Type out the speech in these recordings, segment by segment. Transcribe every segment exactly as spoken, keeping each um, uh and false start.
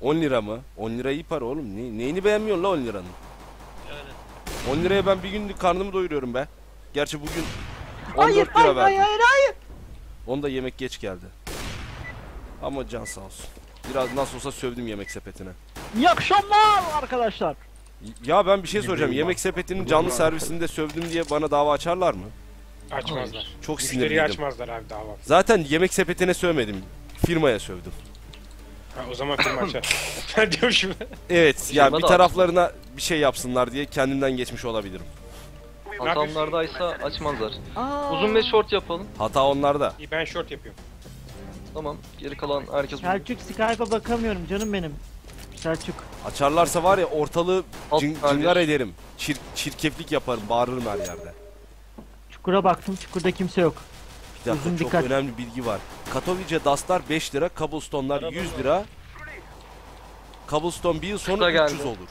on lira mı? on lira iyi para oğlum. Ne, neyini beğenmiyorsun la on liranın? Yani. on liraya ben bir günlük karnımı doyuruyorum be. Gerçi bugün Hayır, on dört lira hayır, verdim. hayır, hayır. Onda yemek geç geldi. Ama can sağ olsun. Biraz nasıl olsa sövdüm yemek sepetine. İyi akşamlar arkadaşlar. Ya ben bir şey soracağım. Yemek sepetinin canlı servisinde sövdüm diye bana dava açarlar mı? Açmazlar. Çok Müşteriyi sinirliydim. açmazlar abi dava. Zaten yemek sepetine sövmedim. Firmaya sövdüm. Ha, o zaman firma açar. Ben diyorum şimdi. Evet ya Firma bir da taraflarına bir şey yapsınlar diye kendimden geçmiş olabilirim. Hatamlardaysa açmazlar. Aa. Uzun ve short yapalım. Hata onlarda. İyi, ben short yapıyorum. Tamam. Geri kalan herkes uzun. Selçuk Skype'a bakamıyorum canım benim. Selçuk. Açarlarsa var ya ortalığı Alt cın, tane. cıngar ederim. Çir, çirkeflik yaparım, bağırırım her yerde. Çukura baktım, çukurda kimse yok. Bir dakika Uzun çok dikkat. önemli bilgi var. Katowice Dust'lar beş lira, Cobblestone'lar yüz lira. Cobblestone bir yıl sonra Kısa üç yüz geldi. olur.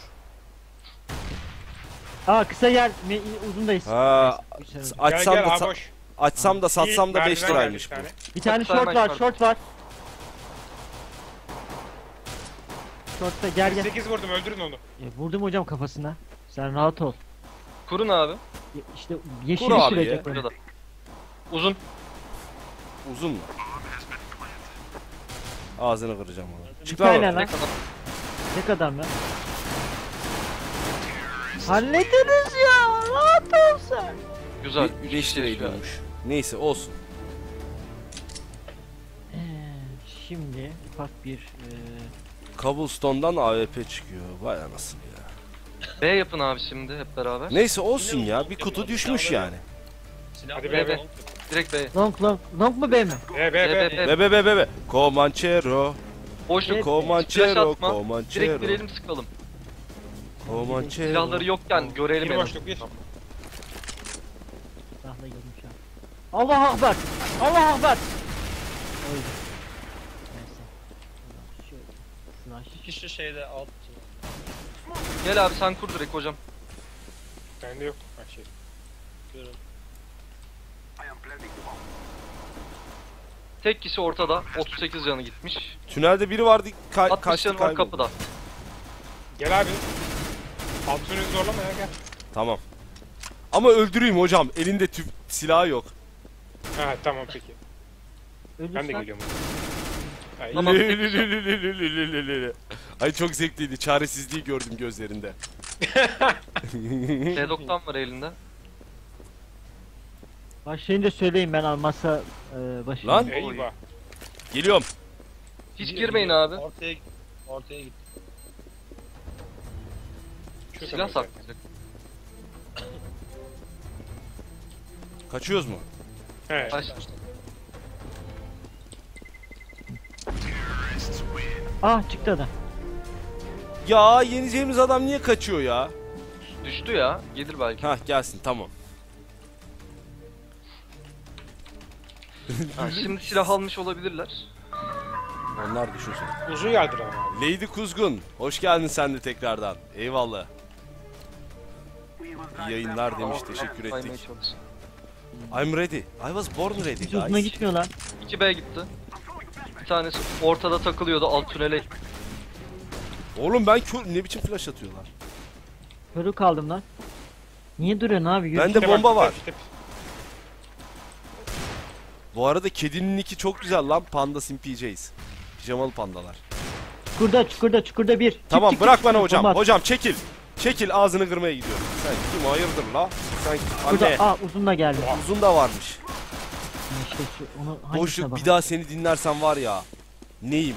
Aa kısa gel, me- uzundayız. Ha, Neyse, Gel açsam gel da abi sa- boş. açsam da satsam da İyi, beş merdiven liraymış bu. geldi bir Bir tane Kısa short hemen var, short. short var. Short'ta gel tane. gel. sekiz vurdum, öldürün onu. E, vurdum hocam kafasına. Sen rahat ol. Kurun abi. Ye- İşte yeşil Kur abi sürecek ya. böyle. Burada. Uzun. Uzun mu? Ağzını kıracağım onu. Bir Çık tane lan. lan. Direkt adam. Tek adam ya. Hallederiz ya. Rahat ol sen. Güzel. beş lira ediyormuş. Neyse olsun. Ee, şimdi ufak bir e, Cobblestone'dan A W P çıkıyor. Vay anasını ya. B yapın abi şimdi hep beraber. Neyse olsun ya. Bir kutu düşmüş yani. Hadi B be B. be. Direkt B. long long long mu B mi? Be be B be. B B. Be be be be be. Comanchero. Boşluk. Evet. Flash Comanchero. atma. Direkt Comanchero. girelim sıkalım. Comanchero. Silahları yokken görelim Bir en boşluk bir. azından. Silahla girdim şu an. Allah akbar. Allah akbar. Öldü. Neyse. Şöyle. Slash. Kişi şeyde alt. Gel abi sen kur direkt hocam. Bende yok. Ha, şey. Görün. Tek kişi ortada. otuz sekiz canı gitmiş. Tünelde biri vardı. Ka altmış kaçtı canı var kayboldu. kapıda. Gel abi. Altını zorlama ya, gel. Tamam. Ama öldüreyim hocam. Elinde tüp silahı yok. Ha tamam peki. Ben de Ölürsen geliyorum. Ha, Tamam. iyi. Ay çok zevkliydi. Çaresizliği gördüm gözlerinde. T doksan var elinde. başlayınca söyleyin ben almazsa e, başlayayım. Lan. Eyvah. Geliyorum. Hiç girmeyin abi. Ortaya ortaya git. Şu Silah zaman saklayacak. Kaçıyoruz mu? He. Baş. Ah çıktı adam. Ya yeneceğimiz adam niye kaçıyor ya? Düştü ya. Gelir belki. Hah gelsin tamam. Ha, şimdi silah almış olabilirler. Onlar düşünsün. Uzun yardır ama abi. Lady Kuzgun, hoş geldin sen de tekrardan. Eyvallah. İyi yayınlar demiş, teşekkür Saymaya ettik. çalış. I'm ready. I was born ready Hiç uzuna guys. gitmiyor lan. iki B gitti. Bir tanesi ortada takılıyordu alt tünele. Oğlum ben kör, ne biçim flash atıyorlar? Körü kaldım lan. Niye duruyorsun abi? Yürü. Bende İşte bomba bak, var. işte- Bu arada kedinin nicki çok güzel lan. Panda Sim P J's. Pijamalı pandalar. Çukurda çukurda çukurda bir. Çık, Tamam çık, bırak çık, bana çık, hocam. bomba at. Hocam çekil. Çekil ağzını kırmaya gidiyorum. Sen kim hayırdır la? Sen Burada anne. aa uzun da geldi. Uzun da varmış. İşte şu onu hangisine Boşluk bak. bir daha seni dinlersem var ya. Neyim?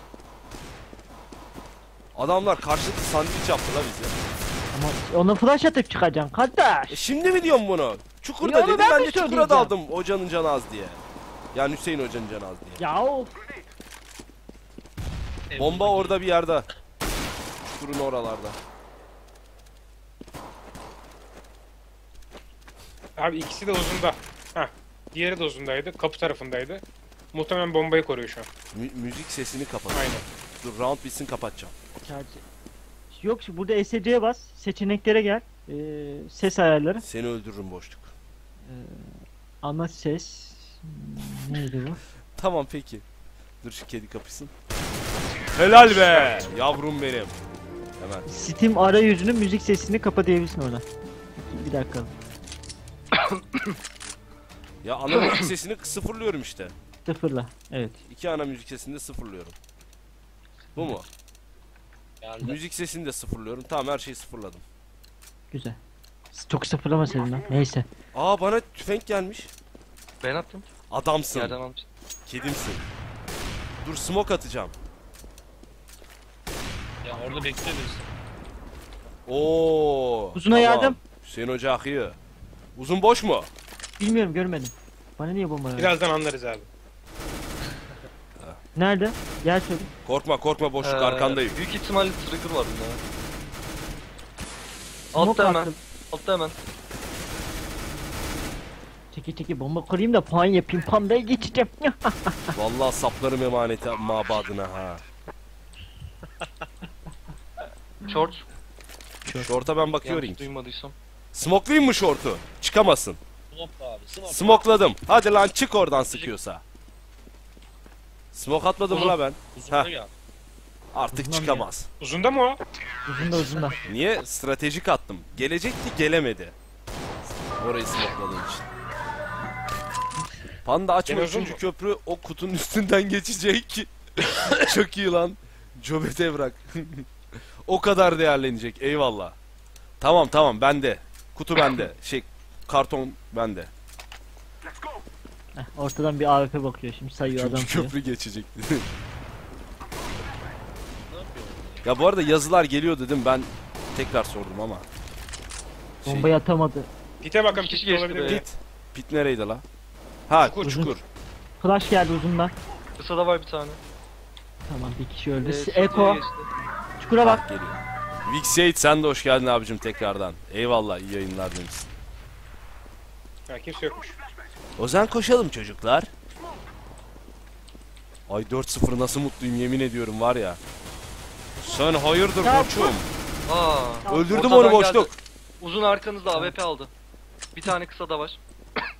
Adamlar karşılıklı sandviç yaptı la bize. Ama ona flash atıp çıkacaksın kardeş. E şimdi mi diyorum bunu? Çukurda Ya onu dedim ben ben mi de çukura söyleyeceğim? daldım hocanın canı az diye. Yani Hüseyin hocanın canı az diye. Ya o Bomba orada bir yerde. Çukurun oralarda. Abi ikisi de uzunda. Hah. Diğeri de uzundaydı. Kapı tarafındaydı. Muhtemelen bombayı koruyor şu an. Mü- müzik sesini kapat. Aynen. Dur round bitsin kapatacağım. charge. Yok şu burada S C'ye bas. Seçeneklere gel. Ee, ses ayarları. Seni öldürürüm boşluk. Ana ses. Hmm, Neydi bu? Tamam peki. Dur şu kedi kapışsın. Helal be. Yavrum benim. Hemen. Steam arayüzünün müzik sesini kapa diyebilirsin orada. Bir dakika. Ya ana müzik sesini sıfırlıyorum işte. Sıfırla. Evet. İki ana müzik sesini de sıfırlıyorum. Bu mu? Geldi. Müzik sesini de sıfırlıyorum. Tamam, her şeyi sıfırladım. Güzel. Çok sıfırlamasaydın lan. Neyse. Aa, bana tüfek gelmiş. Ben attım. Adamsın. Yerden almış. Kedimsin. Dur, smoke atacağım. Ya orada bekliyor birisi. Oo. Uzuna yardım. Hüseyin Hoca akıyor. Uzun boş mu? Bilmiyorum, görmedim. Bana niye bomba verdin? Birazdan anlarız abi. Nerede? Gel söyle. Korkma korkma, boşluk Ee, arkandayım. Büyük ihtimalle trigger var bunda. Smoke Altta hemen. attım. Altta hemen. Çeki çeki bomba kurayım da puan yapayım. Pandaya geçeceğim. Vallahi saplarım emaneti mabadına ha. Short. Şorta ben bakıyorum. Yanlış duymadıysam. Smoklayayım mı şortu? Çıkamasın. Smoke abi. Smoke. Smokladım. Hadi lan, çık oradan sıkıyorsa. Smoke atmadım Oğlum. la ben. Uzuna Heh. gel. Artık Uzundan çıkamaz. Uzunda mı o? Uzun da uzun da. Niye? Stratejik attım. Gelecekti, gelemedi. Orayı smokladığım için. Panda açma, Gene uzun üçüncü mu? köprü o kutunun üstünden geçecek. Çok iyi lan. Cöbet evrak. O kadar değerlenecek. Eyvallah. Tamam tamam, bende. Kutu bende. Şey, karton bende. Heh, ortadan bir A W P bakıyor şimdi, sayıyor adam. Üçüncü sayıyor. köprü geçecek. Ne yapıyor? Ya bu arada yazılar geliyor dedim, ben tekrar sordum ama. Şey, Bombayı atamadı. Pite bakalım, İki kişi pit geçti olabilir be. mi? Pit. Pit nereydi la? Ha, Çukur, çukur. çukur. Flash geldi uzundan. Kısada var bir tane. Tamam, bir kişi öldü. Ee, S- City'ye Eko. geçti. Çukura Bak bak. geliyor. Vixate, sen de hoş geldin abicim tekrardan. Eyvallah, iyi yayınlar demişsin. Ha, kimse yokmuş. O zaman koşalım çocuklar. Ay dört sıfır nasıl mutluyum, yemin ediyorum var ya. Sen hayırdır Ya koçum? Aa. Öldürdüm Ortadan onu, geldi. boşluk. Uzun arkanızda A W P aldı. Bir tane kısa da var.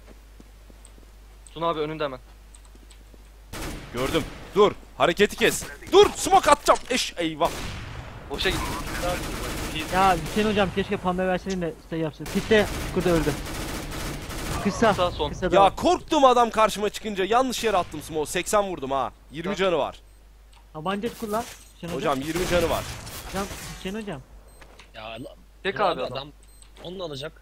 Sun abi önünde hemen. Gördüm. Dur, hareketi kes. Dur, smoke atacağım. Eş, eyvah. Boşa gitti. Ya Hüseyin hocam, keşke panda verseydin de şey yapsın. Pitte çukurda öldü. Kısa. Kısa son. Kısa da Ya var. korktum, adam karşıma çıkınca yanlış yere attım smoke. seksen vurdum ha. yirmi canı var. Tabanca kullan. Hüseyin hocam. Hocam yirmi canı var. Hocam, Hüseyin hocam. Ya la- Tek dur abi adam. adam. Onu da alacak.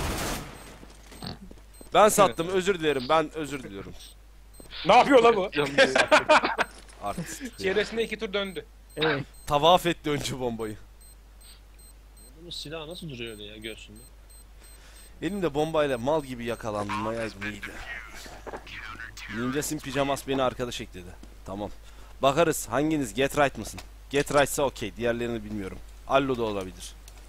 Ben sattım, özür dilerim. Ben özür diliyorum. Ne yapıyor la bu? Canım benim. Artık. Çevresinde iki tur döndü. Evet. Tavaf etti önce bombayı. Bunun silahı nasıl duruyor öyle ya göğsünde? Elimde bombayla mal gibi yakalandım. Maya gibiydi. Ninjas'ın pijamas beni arkadaş ekledi. Tamam. Bakarız, hanginiz get right mısın? Get right'sa okey. Diğerlerini bilmiyorum. Allo da olabilir.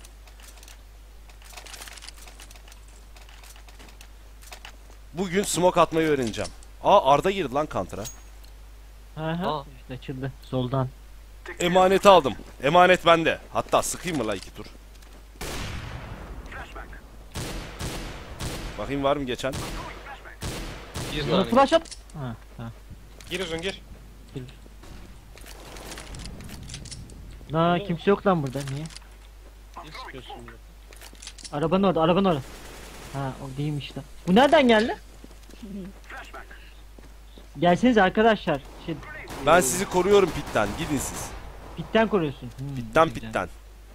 Bugün smoke atmayı öğreneceğim. Aa, Arda girdi lan counter'a. Ha ha. Aa. İşte açıldı. Soldan. Emaneti aldım. Emanet bende. Hatta sıkayım mı la iki tur? Bakayım var mı geçen? Bir Bana tane. flash at. Ha ha. Gir uzun gir. Na kimse yok lan burada. Niye? Ne sıkıyorsun bunu? Arabanın orada, arabanın orada. Ha, o değilmiş lan. Bu nereden geldi? Gelseniz arkadaşlar. Şey, Ben sizi koruyorum pitten. Gidin siz. pitten koruyorsun. Hmm, Pitten güzel. pitten.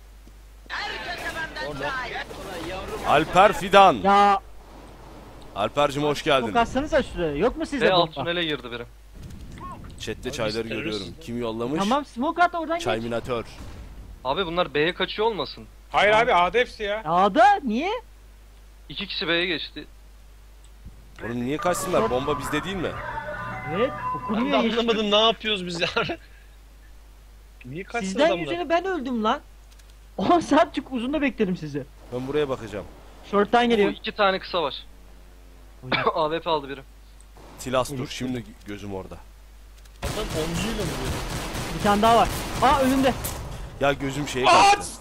Orada. Alper Fidan. Ya Alper'cim hoş geldin. çok atsanıza şuraya. Yok mu sizde Ve alt bomba? tünele girdi biri. Chat'te Abi çayları biz görüyorum. teröristiz. Kim yollamış? Tamam, smoke at oradan geç. Çayminatör. Abi bunlar B'ye kaçıyor olmasın? Hayır abi A'da hepsi ya. A'da niye? İki kişi B'ye geçti. Oğlum niye kaçsınlar? Bomba bizde değil mi? Evet, Ben de okunuyor işte. anlamadım, ne yapıyoruz biz ya? Niye kaçsın Sizden adamlar? yüzüne ben öldüm lan. on saat çık uzunda bekledim sizi. Ben buraya bakacağım. Short'tan Bu geliyor. iki tane kısa var. A W P aldı biri. Tilas dur, şimdi gözüm orada. Adam omzuyla vuruyor. Bir tane daha var. Aa, önünde. Ya gözüm şeye kaçtı.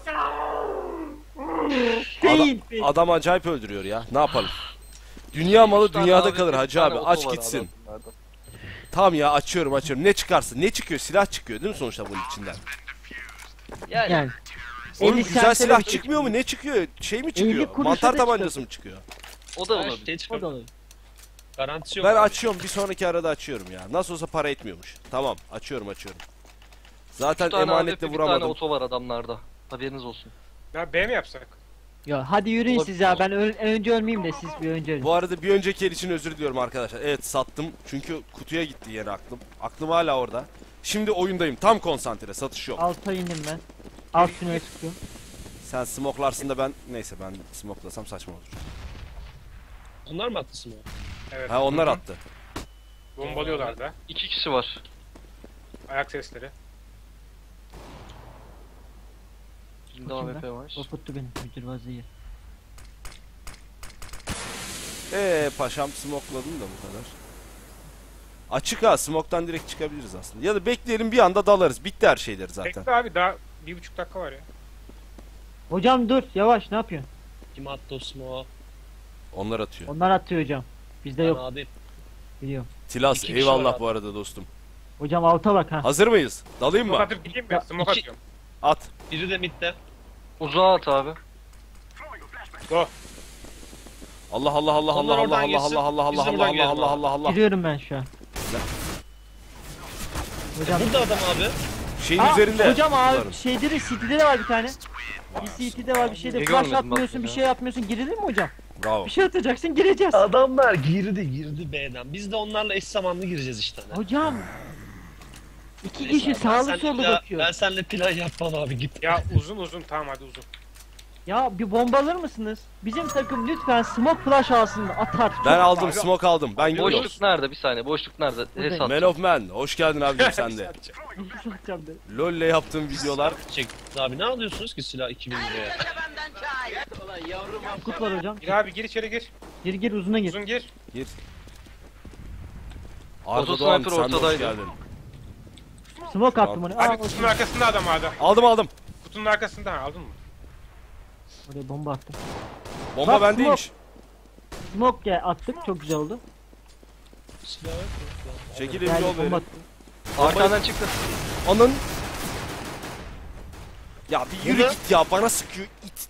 Değil. değil. Adam acayip öldürüyor ya. Ne yapalım? Dünya malı Üç tane dünyada A W P, kalır bir hacı tane abi. oto Aç var gitsin. abi bunlarda. Tamam ya, açıyorum açıyorum. Ne çıkarsın? Ne çıkıyor? Silah çıkıyor değil mi sonuçta bunun içinden? Yani, Yani. Oğlum elli güzel sente silah de- çıkmıyor mu? Ne çıkıyor? Şey mi elli çıkıyor? kuruşa Mantar da tabancası mı çıkıyor? o da Her olabilir. şey O da çıkıyor. olur. Garantisi yok. Ben abi. açıyorum, bir sonraki arada açıyorum ya. Nasıl olsa para etmiyormuş. Tamam, açıyorum açıyorum. Zaten Bir tane emanetle A W P, bir tane vuramadım. oto var adamlarda. Haberiniz olsun. Ya B mi yapsak? Ya hadi yürüyün Olabilir. siz ya. Ben ö- önce ölmeyeyim de siz bir önce ölün. Bu arada bir önceki el için özür diliyorum arkadaşlar. Evet, sattım çünkü kutuya gitti yine aklım. Aklım hala orada. Şimdi oyundayım, tam konsantre, satış yok. Alta indim ben. Alt tünele çıkıyorum. Sen smoklarsın da ben, neyse ben smoklasam saçma olur. Onlar mı attı smoke? Evet. Ha, onlar attı. Bombalıyorlar da. İki kişi var. Ayak sesleri. Şimdi A W P var. Korkuttu beni. Müdür vaziyet. Eee paşam, smokladın da bu kadar. Açık ha, smoktan direkt çıkabiliriz aslında. Ya da bekleyelim, bir anda dalarız. Bitti her şeyler zaten. Bekle abi, daha bir buçuk dakika var ya. Hocam dur yavaş ne yapıyorsun? Kim attı o smoke? Onlar atıyor. Onlar atıyor hocam. Bizde Ben yok adayım. biliyorum. Tilas, İki kişi var eyvallah abi. bu arada dostum. Hocam alta bak ha. Hazır mıyız? Dalayım Smoke mı? atıp gideyim mi? Ya, Smoke iki- atıyorum. At. Biri de midde. Uzağa at abi. Go. Allah Allah Allah Onlar Allah Allah oradan Allah girsin, Allah Allah biz Allah oradan Allah girelim Allah abi. Allah Allah. Giriyorum ben şu an. Hocam. Burada adam abi. Şeyin Aa, üzerinde. hocam abi Bunların. şeyde de City'de de var bir tane. Bir City'de var bir şeyde. Niye Flash görmedim atmıyorsun bak bir ya? şey yapmıyorsun. Girilir mi hocam? Bravo. Bir şey atacaksın gireceğiz. Adamlar girdi girdi B'den. Biz de onlarla eş zamanlı gireceğiz işte. Hani. Hocam. İki Neyse kişi abi, ben sağlı seninle sollu plan- bakıyor. Ben seninle plan yapmam abi git. Ya uzun uzun, tamam hadi uzun. Ya bir bombalar mısınız? Bizim takım lütfen smoke flash alsın da atar. Ben Çok- aldım, Abi- smoke aldım. Ben gidiyorum. Boşluk nerede? Bir saniye. Boşluk nerede? Buradayım. Hesap. Man of Man. Hoş geldin abicim sen de. Nasıl atacağım de. LoL'le yaptığım videolar. Çek. Abi ne alıyorsunuz ki silah iki bin liraya? Kut var hocam. Gir abi, gir içeri gir. Gir gir uzuna gir. Uzun gir. Gir. Arda Oto Doğan, sniper sen de hoş ortadaydı. geldin. Smoke attım onu. Aa, Abi kutunun arkasında adam abi. Aldım aldım. Kutunun arkasında, ha, aldın mı? oraya bomba attım. Bomba Bak, bendeymiş. Smoke ya attık çok güzel oldu. Silah yok mu? Çekilin bir Geldi yol bomba verin. attım. Arkadan çıktı. Anın. Ya bir yürü Burada- git ya, bana sıkıyor it.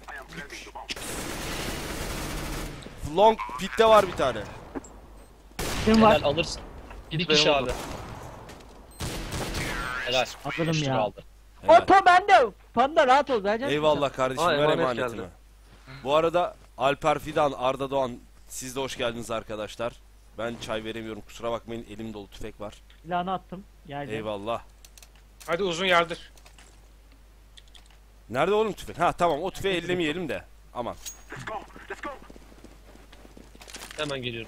Long pitte var bir tane. Kim var? Helal alırsın. Bir Git kişi ben abi. oldum. Helal. Alırım Üç lira ya. aldı. Helal. Oto bende. Panda rahat ol. Vereceğim. Eyvallah kardeşim, Aa, ver emanet emanetimi. geldi. Bu arada Alper Fidan, Arda Doğan, siz de hoş geldiniz arkadaşlar. Ben çay veremiyorum, kusura bakmayın, elim dolu tüfek var. Silahını attım. Geldi. Eyvallah. Hadi uzun yardır. Nerede oğlum tüfek? Ha tamam, o tüfeği ellemeyelim de. Aman. Hemen geliyorum.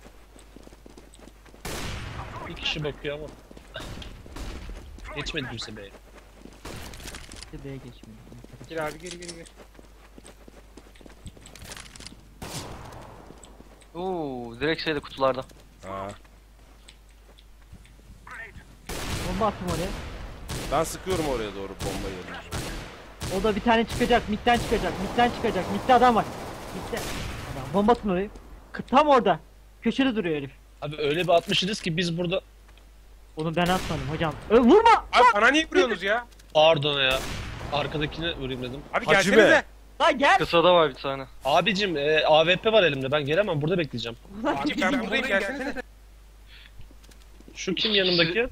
Bir kişi bakıyor ama. Geçmedi kimse B'ye. B'ye geçmiyor. Gir abi, gir gir gir. Oo, direkt şeyde kutularda. Ha. Bomba attım oraya. Ben sıkıyorum oraya doğru bomba yerine. O da bir tane çıkacak. Mid'den çıkacak. Mid'den çıkacak. Mid'de adam var. Mid'de. Adam. Bomba atın orayı. K- Tam orada. Köşede duruyor herif. Abi öyle bir atmışız ki biz burada... Onu ben atmadım hocam. Ö, vurma! Abi bana niye vuruyorsunuz ya? Pardon ya. Arkadakine vurayım dedim. Abi Hacı gelsenize. be. Lan gel! Kısada var bir tane. Abicim e, A W P var elimde ben gelemem burada bekleyeceğim. Abi ben buradayım, gelsenize. Şu kim yanımdaki?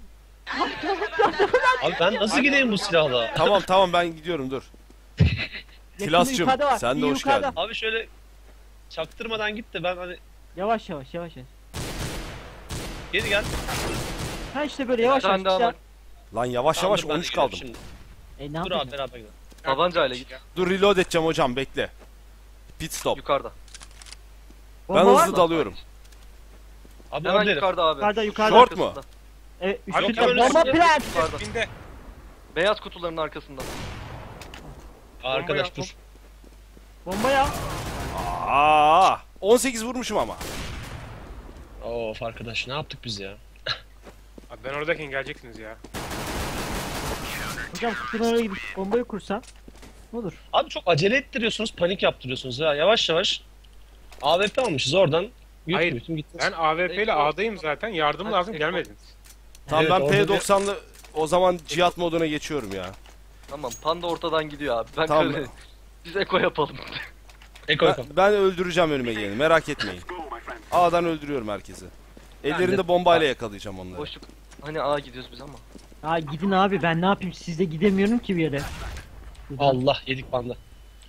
Abi ben nasıl gideyim bu silahla? Tamam tamam, ben gidiyorum, dur. Yakında Tilas'cığım, yukarıda var. sen de İyi hoş yukarıda. geldin. Abi şöyle çaktırmadan git de ben hani Yavaş yavaş yavaş yavaş. geri gel. Ha işte böyle yavaş Bir yavaş. tane daha işte. var. Lan yavaş Tamam, yavaş, dur ben de on üç geliyorum kaldım. şimdi. E ne Dur abi yapacağız? beraber gidelim. Tabancayla git. Dur reload edeceğim hocam, bekle. Pit stop. Yukarıda. Bomba Ben var hızlı mı? dalıyorum. Abi Hemen orada yukarıda abi. Yukarıda, yukarıda. Short mu? Evet Abi üstünde hemen bomba üstünde. plant. Yukarıda. Binde. Beyaz kutuların arkasında. Arkadaş Bomba dur. Bomba ya. Aa, on sekiz vurmuşum ama. Of arkadaş ne yaptık biz ya? Abi ben oradayken geleceksiniz ya. Hocam kutunun oraya gidip bombayı kursan. Ne olur? Abi çok acele ettiriyorsunuz panik yaptırıyorsunuz ya yavaş yavaş. A W P almışız oradan. Hayır, Götüm gitti. Ben A W P ile A'dayım zaten. Yardım lazım, gelmediniz. Tamam Evet, ben orada P doksanlı o zaman cihat moduna geçiyorum ya. Tamam panda ortadan gidiyor abi. Ben Tamam. böyle biz eko yapalım. Eko Ben, eko. ben öldüreceğim önüme geleni, merak etmeyin. A'dan öldürüyorum herkesi. Ellerinde bombayla yakalayacağım onları. Boşluk. Hani A gidiyoruz biz ama. Aa gidin abi, ben ne yapayım, sizde gidemiyorum ki bir yere. Allah yedik panda.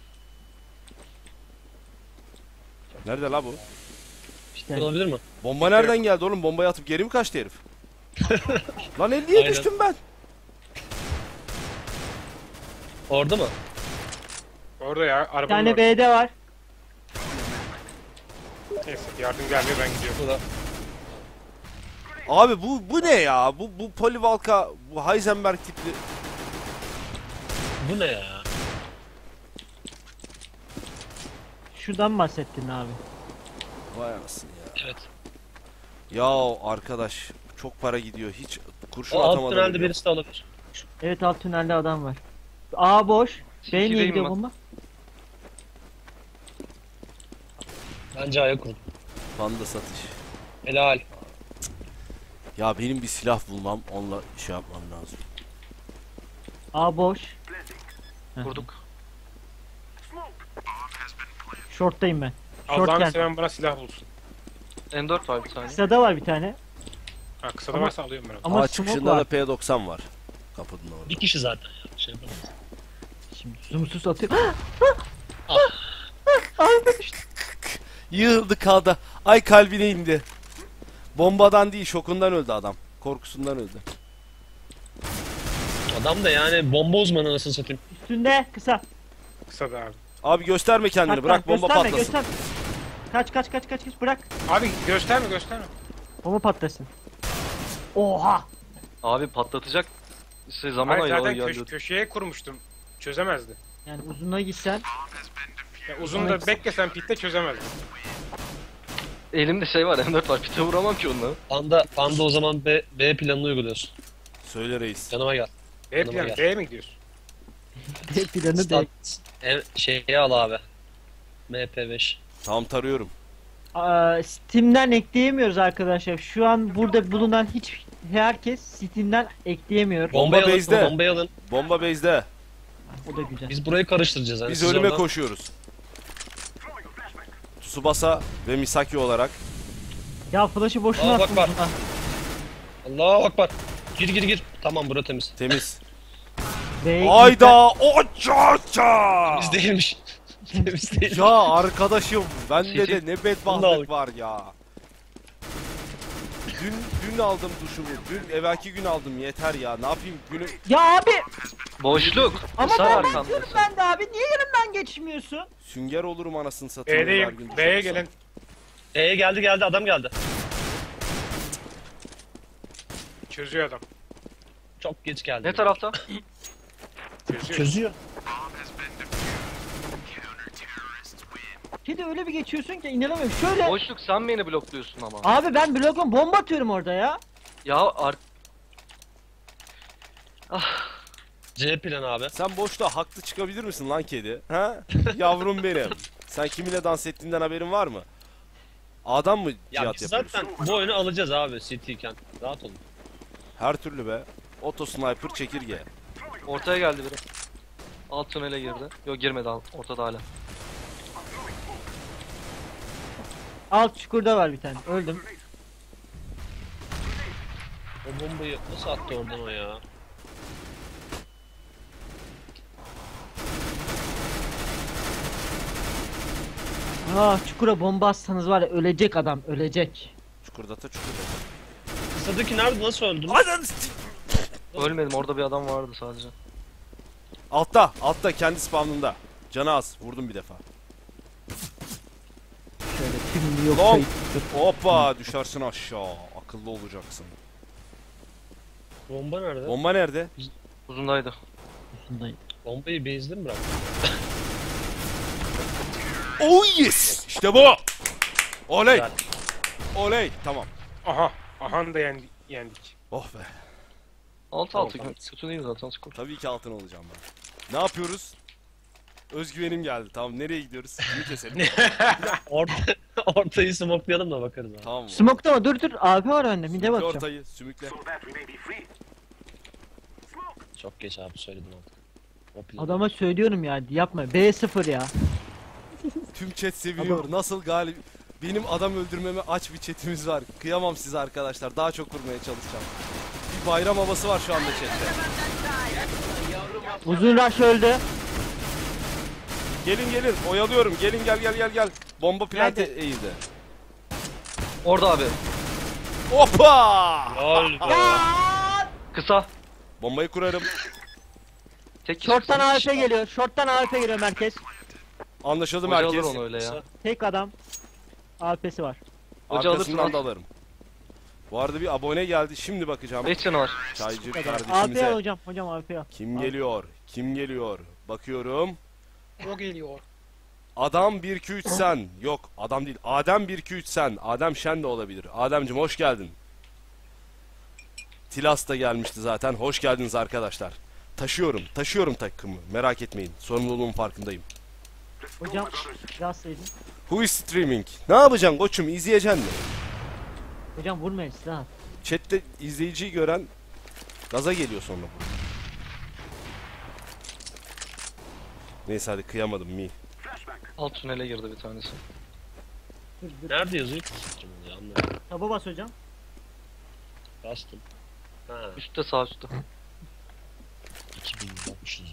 Nerede la bu? İşte Olabilir mi? Bomba nereden geldi oğlum? Bombayı atıp geri mi kaçtı herif? Lan elliye Aynen. düştüm ben. Orada mı? Orada ya, bir arabanın tane orada. B'de var. Neyse, yardım gelmiyor, ben gidiyorum. Burada. Abi bu bu ne ya? Bu bu Polivalka, bu Heisenberg tipli. Bu ne ya? Şuradan bahsettin abi. Vay anasını ya. Evet. Ya arkadaş çok para gidiyor. Hiç kurşun O alt atamadım. tünelde birisi de olabilir. Evet, alt tünelde adam var. A boş. B niye İkideyim gidiyor ben. bomba? Bence ayak kurdu. Panda satış. Helal. Ya benim bir silah bulmam, onunla şey yapmam lazım. A boş. Heh. Vurduk. Short'tayım ben. Short Allah'ını geldi. seven bana silah bulsun. M dört var bir saniye. Kısada var bir tane. Ha, kısada Ama- varsa alıyorum ben onu. Ama Ama smoke çıkışında da var. P doksan var. Kapının orada. Bir kişi zaten ya. Şey yapamaz. Şimdi zoomsuz atıyor. Ah. Abi düştü. Yığıldı kaldı. Ay kalbine indi. Bombadan değil, şokundan öldü adam. Korkusundan öldü. Adam da yani bomba uzmanı anasını satayım. Üstünde kısa. Kısada abi. Abi gösterme kendini, Kaç, bırak kaç, bomba gösterme, patlasın. gösterme. Kaç kaç kaç kaç kaç bırak. Abi gösterme, gösterme. Bomba patlasın. Oha. Abi patlatacak. Size zaman Hayır, ayırıyor zaten köş- geldi. köşeye kurmuştum. Çözemezdi. Yani uzuna gitsen. Ya, uzun da beklesen pitte çözemezdi. Elimde şey var M dört var. Pite vuramam ki onunla. Panda, panda o zaman B, B planını uyguluyorsun. Söyle reis. Yanıma gel. B Yanıma planı, gel. B'ye mi gidiyorsun? B planı Stat, de. en, şeye al abi. M P beş. Tam tarıyorum. Aa, Steam'den ekleyemiyoruz arkadaşlar. Şu an burada bulunan hiç herkes Steam'den ekleyemiyor. Bomba Bombayı alın, base'de. bombayı alın. Bomba base'de. O da güzel. Biz burayı karıştıracağız. Hani Biz siz ölüme oradan- koşuyoruz. Tsubasa ve Misaki olarak. Ya flash'ı boşuna Aa, bak, attım. bak. Ah, Allahu akbar. Gir gir gir. Tamam bura temiz. Temiz. B'ye Ayda oçaça. Temiz değilmiş. temiz değil. Ya arkadaşım bende de ne Bunu da bedbahtlık aldık. var ya. Dün dün aldım duşumu. Dün evvelki gün aldım, yeter ya. Ne yapayım günü. Ya abi Boşluk. ama Kısa ben arkamda. bakıyorum ben de abi. Niye yanımdan geçmiyorsun? Sünger olurum anasını satayım. her gün B'deyim. duş B'ye alsam. gelen. E'ye geldi geldi adam geldi. Çözüyor adam. Çok geç geldi. Ne tarafta? Çözüyor. Çözüyor. Kedi öyle bir geçiyorsun ki inanamıyorum. Şöyle. Boşluk sen beni blokluyorsun ama. Abi ben blokla bomba atıyorum orada ya. Ya ar... C planı abi. Sen boşta haklı çıkabilir misin lan kedi? Ha? Yavrum benim. Sen kiminle dans ettiğinden haberin var mı? Adam mı Ya cihat biz yapıyorsun? zaten bu oyunu alacağız abi C T'yken. Rahat olun. Her türlü be. Oto sniper çekirge. Ortaya geldi biri. Alt tünele girdi. Yok girmedi alt. Ortada hala. Alt çukurda var bir tane. Öldüm. O bombayı nasıl attı oradan o ya? Ah çukura bomba atsanız var ya, ölecek adam, ölecek. Çukurdata çukurdata. Kısadaki nerede nasıl öldün? Ananı s- Ölmedim orada bir adam vardı sadece. Altta, altta kendi spawnında. Canı az. Vurdum bir defa. Şöyle tüm yok. Long. Hoppa düşersin aşağı. Akıllı olacaksın. Bomba nerede? Bomba nerede? Uzundaydı. Üstündeyim. Bombayı base'de mi bıraktın? Oh yes! İşte bu. Oley. Güzel. Oley. Tamam. Aha. Aha da yendik. yendik. Oh be. Altı Tamam, altı tamam. kötü değil zaten skor. Tabii ki altın olacağım ben. Ne yapıyoruz? Özgüvenim geldi. Tamam nereye gidiyoruz? Kimi keselim? Orta, ortayı smoklayalım da bakarız abi. Tamam mı? Smoke'ta mı? Dur dur. A P var önde. Mide Sümükle bakacağım. ortayı. Sümükle. Çok geç abi söyledim artık. O plan. Adama söylüyorum ya. Yapma. B sıfır ya. Tüm chat seviniyor. Nasıl galip? Benim adam öldürmeme aç bir chatimiz var. Kıyamam size arkadaşlar. Daha çok vurmaya çalışacağım. Bir bayram havası var şu anda chatte. Uzun rush öldü. Gelin gelin. Oyalıyorum. Gelin gel gel gel gel. Bomba plante Nerede? eğildi. Orada abi. Hoppa! Lol be. Kısa. Bombayı kurarım. Tek Short'tan A F geliyor. Short'tan A F geliyor merkez. Anlaşıldı Hoca alır merkez. onu öyle ya. Tek adam. A P'si var. Hoca Arkasından alırsın. da alırım. Bu arada bir abone geldi. Şimdi bakacağım. beş canı var. Çaycı A P al kardeşimize. hocam. Hocam A P al. Kim Al. geliyor? Kim geliyor? Bakıyorum. O geliyor. Adam bir iki üç sen. Yok adam değil. Adem bir iki üç sen. Adem Şen de olabilir. Ademcim hoş geldin. Tilas da gelmişti zaten. Hoş geldiniz arkadaşlar. Taşıyorum. Taşıyorum takımı. Merak etmeyin. Sorumluluğumun farkındayım. Hocam yazsaydın. Who is streaming? Ne yapacaksın koçum? İzleyeceksin mi? Hocam vurmayın silah. Chat'te izleyiciyi gören gaza geliyor sonra bu. Neyse hadi kıyamadım mi? Alt tünele girdi bir tanesi. Dur dur. Nerede yazıyor ki sıçrım ya anlamadım. Taba bas hocam. Bastım. Ha Üstte sağ üstte. iki bin yüz altmışız.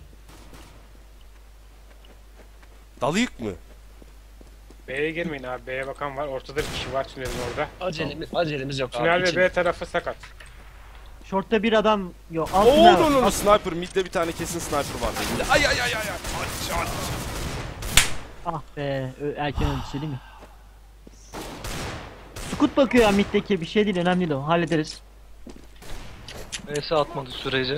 Dalayık mı? B'ye girmeyin abi. B'ye bakan var. Ortada bir kişi var tünelin orada. Acelemiz, acelemiz yok Tünel abi. ve İçin- B tarafı sakat. Short'ta bir adam yok. Alt Oo tünel no, var. no, no, Alt- sniper. Mid'de bir tane kesin sniper vardı. elinde. Ay ay ay ay. ay. Aç, aç. Ah be. ö- Erken öldü değil mi? Scoot bakıyor ya middeki bir şey değil önemli değil o hallederiz. V S atmadı sürece.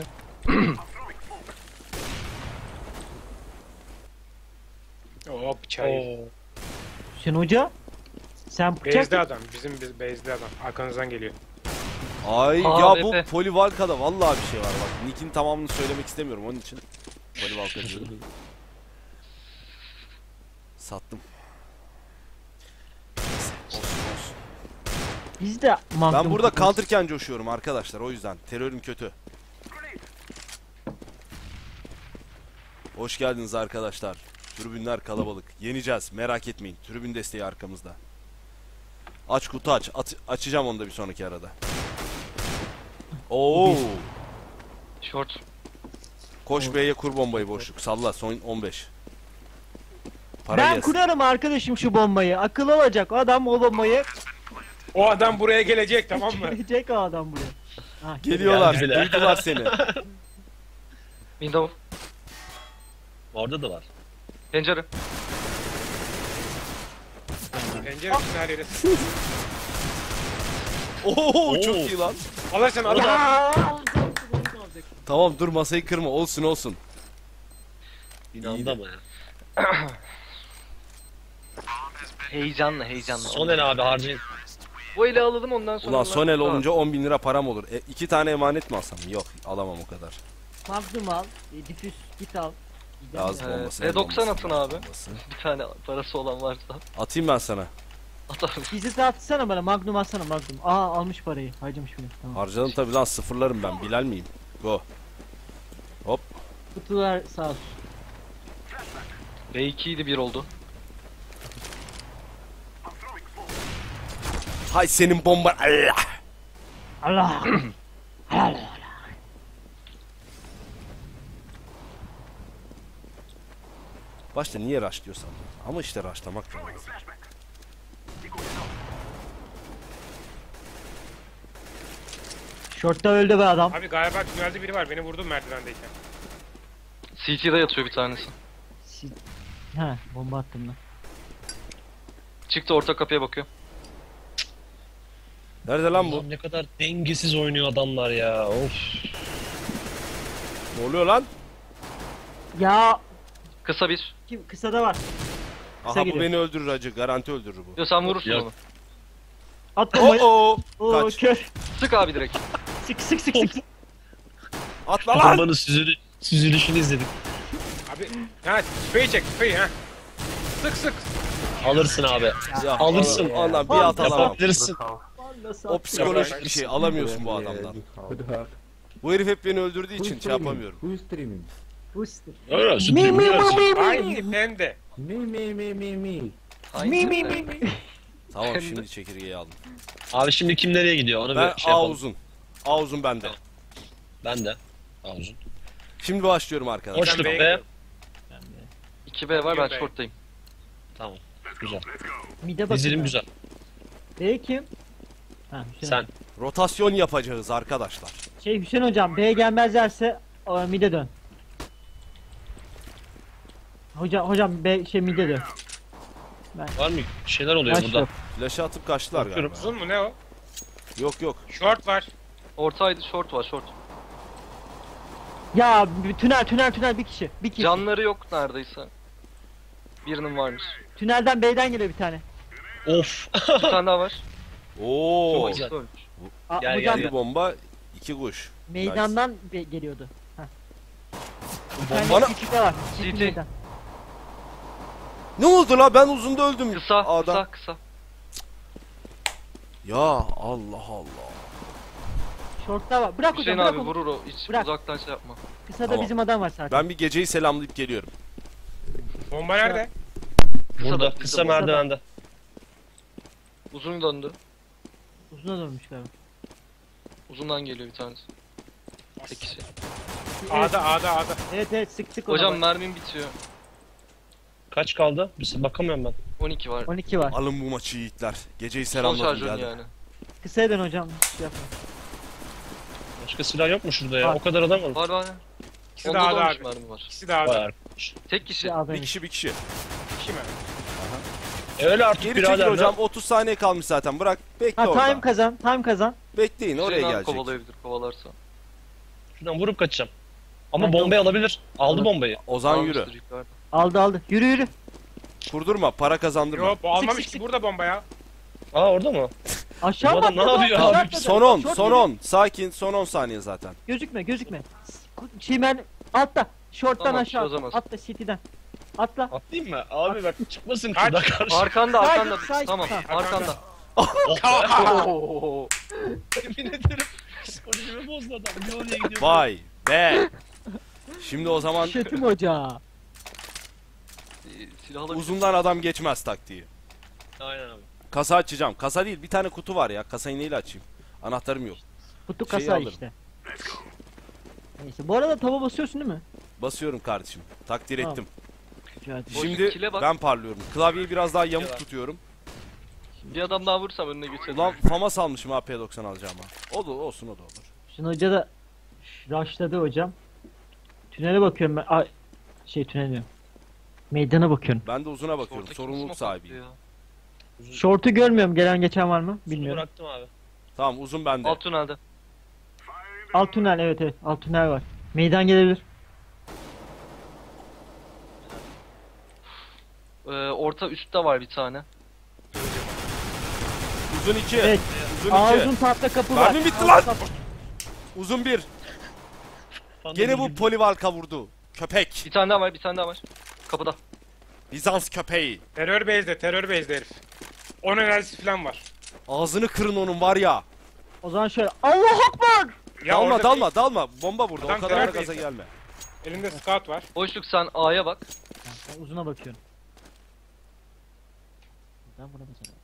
Oo bıçağı yedi. Oo. Hüseyin hoca sen bıçak Base'de adam. Bizim biz base'de adam. Arkanızdan geliyor. Ay Aa, ya B bu P. Polivalka'da vallahi bir şey var bak. Nick'in tamamını söylemek istemiyorum onun için. Polivalka diyorum. Sattım. Neyse, olsun, olsun. biz de Magnum Ben burada tutuyoruz. counter'ken coşuyorum arkadaşlar o yüzden. Terörüm kötü. Hoş geldiniz arkadaşlar. Tribünler kalabalık. Yeneceğiz merak etmeyin. Tribün desteği arkamızda. Aç kutu aç. At- açacağım onu da bir sonraki arada. Oo. Short. Koş B'ye kur bombayı boşluk. Salla son on beş. Para Ben gelsin. kurarım arkadaşım şu bombayı. Akıl olacak adam o bombayı. O adam buraya gelecek tamam mı? Gelecek o adam buraya. Ah, Geliyorlar. Geldiler. Duydular seni. Window. Orada da var. Pencere. Pencere üstüne her yere. Oo Oo. çok iyi lan. Alırsan al. Tamam dur masayı kırma. Olsun olsun. İnandı ama ya. Heyecanlı heyecanlı. Son el abi harcayın. Bu eli alalım ondan sonra. Ulan son el Tamam. olunca on bin lira param olur. E, iki tane emanet mi alsam? Yok alamam o kadar. Magnum al. E, difüz git al. Lazım Ee, olması. V el doksan olması, atın abi. olması. Bir tane parası olan varsa. Atayım ben sana. Atarım. Bizi de atsana bana Magnum atsana Magnum. Aa almış parayı. Harcamış bile. Tamam. Harcadım tabi lan sıfırlarım ben. Bilal miyim? Go. Hop. Kutular sağ olsun. B iki idi bir oldu. Hay senin bomba. Allah. Allah. Allah. Başta niye rush diyorsam. Ama işte rushlamak da lazım. Short'ta öldü be adam. Abi galiba tünelde biri var. Beni vurdu merdivendeyken. C T'de yatıyor bir tanesi. Si- Ha bomba attım lan. Çıktı orta kapıya bakıyor. Nerede lan bu? Allah'ım ne kadar dengesiz oynuyor adamlar ya. Of. Ne oluyor lan? Ya Kısa bir. kim kısada var. Kısa Aha bu geliyor. beni öldürür acı. Garanti öldürür bu. Yo sen vurursun Yok. onu. At bombayı. Oo. Oo Kaç. kör. Sık abi direkt. Sık sık sık sık. Atla lan. Bombanın süzülü, süzülüşünü izledik. Abi ha tüfeği çek tüfeği ha. Sık sık. Alırsın abi. Ya, Alırsın. Ondan bir at alamam. Yapabilirsin. O psikolojik bir şey alamıyorsun bu adamdan. Bu herif hep beni öldürdüğü için şey yapamıyorum. Who's streaming? Booster. Öyle sütü biliyorsun. Aynı ben de. Me, me, me, me, me. Mi mi mi. Tamam şimdi çekirgeyi aldım. Abi şimdi kim nereye gidiyor onu Ben bir şey A yapalım. uzun. A uzun bende. Ben de. Ağzın. Şimdi başlıyorum arkadaşlar. Hoşluk B'ye be. gidiyorum. iki B var ben B'ye. short'tayım. Tamam. Güzel. Mide bakın. Dizilim güzel. B kim? Ha Hüseyin. Sen. Rotasyon yapacağız arkadaşlar. Şey Hüseyin hocam B'ye gelmezlerse o, mide dön. Hocam hocam B şey mide dön. Var mı? Bir şeyler oluyor Baş burada. yok. Flash'ı atıp kaçtılar Bakıyorum. galiba. Uzun mu ne o? Yok yok. Short var. Ortaydı short var short. Ya bir tünel tünel tünel bir kişi. Bir kişi. Canları yok neredeyse. Birinin varmış. Tünelden B'den geliyor bir tane. Of. Bir tane daha var. Oo. O güzel. ikisi ölmüş. A, Gel, hocam Bir bomba, iki kuş. meydandan be- geliyordu. Heh. Bir tane Bana- küçük de var. Küçük C T. meydan. Ne oldu la? Ben uzunda öldüm. Kısa Adam. kısa kısa. Ya Allah Allah. Short'ta var. Bırak Hüseyin hocam abi bırak onu. vurur o. Hiç Bırak. uzaktan şey yapma. Kısada Tamam. bizim adam var zaten. Ben bir geceyi selamlayıp geliyorum. Bomba nerede? Kısa Burada. da, Kısa bizde bu. merdivende. Uzun döndü. Uzuna dönmüş galiba. Uzundan geliyor bir tanesi. Tek kişi. A'da A'da A'da. Evet evet sıktık ona. Hocam bak. mermim bitiyor. Kaç kaldı? Bir bakamıyorum ben. on iki var. on iki var. Alın bu maçı yiğitler. Geceyi Son selamladım şarjörün geldim. yani. Kısaya dön hocam. Şey yapma. Başka silah yok mu şurada ya? Var. O kadar adam var. Var var. İkisi de Onda da A'da on üç abi. mermi var. İkisi de Vay A'da. arkadaş. Tek kişi. Şey Bir adaymış. kişi bir kişi. İki mi? E öyle artık Geri çekil birader. hocam. otuz saniye kalmış zaten. Bırak. Bekle Ha orada. time kazan. Time kazan. Bekleyin oraya Hüseyin abi gelecek. kovalayabilir kovalarsa. Şuradan vurup kaçacağım. Ama Ben bombayı alabilir. Aldı Alır. bombayı. Ozan yürü. Almıştır yukarıda. Aldı aldı. Yürü yürü. Kurdurma. Para kazandırma. Yo bu almamış sık, ki sık. burada bomba ya. Aa orada mı? Aşağı Bu bak. adam ne yapıyor abi? Son on. Son on. Sakin. Son on saniye zaten. Gözükme gözükme. Çimen altta. Short'tan Tamam, aşağı. çözemez. Atla city'den. Atla. Atlayayım mı? Abi bak çıkmasın Kaç. şurada karşı. Arkanda Sağ arkanda. git, sağ git. Tamam Ha. arkanda. Oh be. Oo. Yemin ederim. Psikolojimi bozdu adam. Bir oraya gidiyor. Vay be. Şimdi o zaman Şetim hoca. Silahla uzundan adam geçmez taktiği. Aynen abi. Kasa açacağım. Kasa değil. Bir tane kutu var ya. Kasayı neyle açayım? Anahtarım yok. Kutu Şeyi kasa alırım. işte. Neyse bu arada tava basıyorsun değil mi? Basıyorum kardeşim. Takdir Tamam. ettim. Rica ederim. Boş Şimdi kile bak. ben parlıyorum. Klavyeyi biraz daha yamuk var. tutuyorum. Bir adam daha vursam önüne geçerim. Ulan famas almışım A P doksan alacağım ha. O da olsun o da olur. Şimdi hoca da rushladı hocam. Tünele bakıyorum ben. Ay, şey tünel diyorum. Meydana bakıyorum. Ben de uzuna bakıyorum. Ortaki Sorumluluk smoke attı sahibiyim. ya. Short'u görmüyorum. Gelen geçen var mı? Bilmiyorum. Bilmiyorum. Bıraktım abi. Tamam uzun bende. Alt tünelde. Alt tünel evet evet. Alt tünel var. Meydan gelebilir. Ee, orta üstte var bir tane. Uzun iki. Evet. Uzun Aa iki. uzun tahta kapı var. Mermim bitti Alt lan. kapı- Uzun bir. Fan Gene da bu bildim. polivalka vurdu. Köpek. Bir tane daha var bir tane daha var. Kapıda. Bizans köpeği. Terör base'de terör base'de herif. on enerjisi falan var. Ağzını kırın onun var ya. O zaman şöyle. Allah akbar. Ya dalma orada dalma dalma. Bomba burada. Adam O kadar da terör gaza base'de. gelme. bir- elinde scout var. Boşluk sen A'ya bak. Ben uzuna bakıyorum. Ben buna basarım.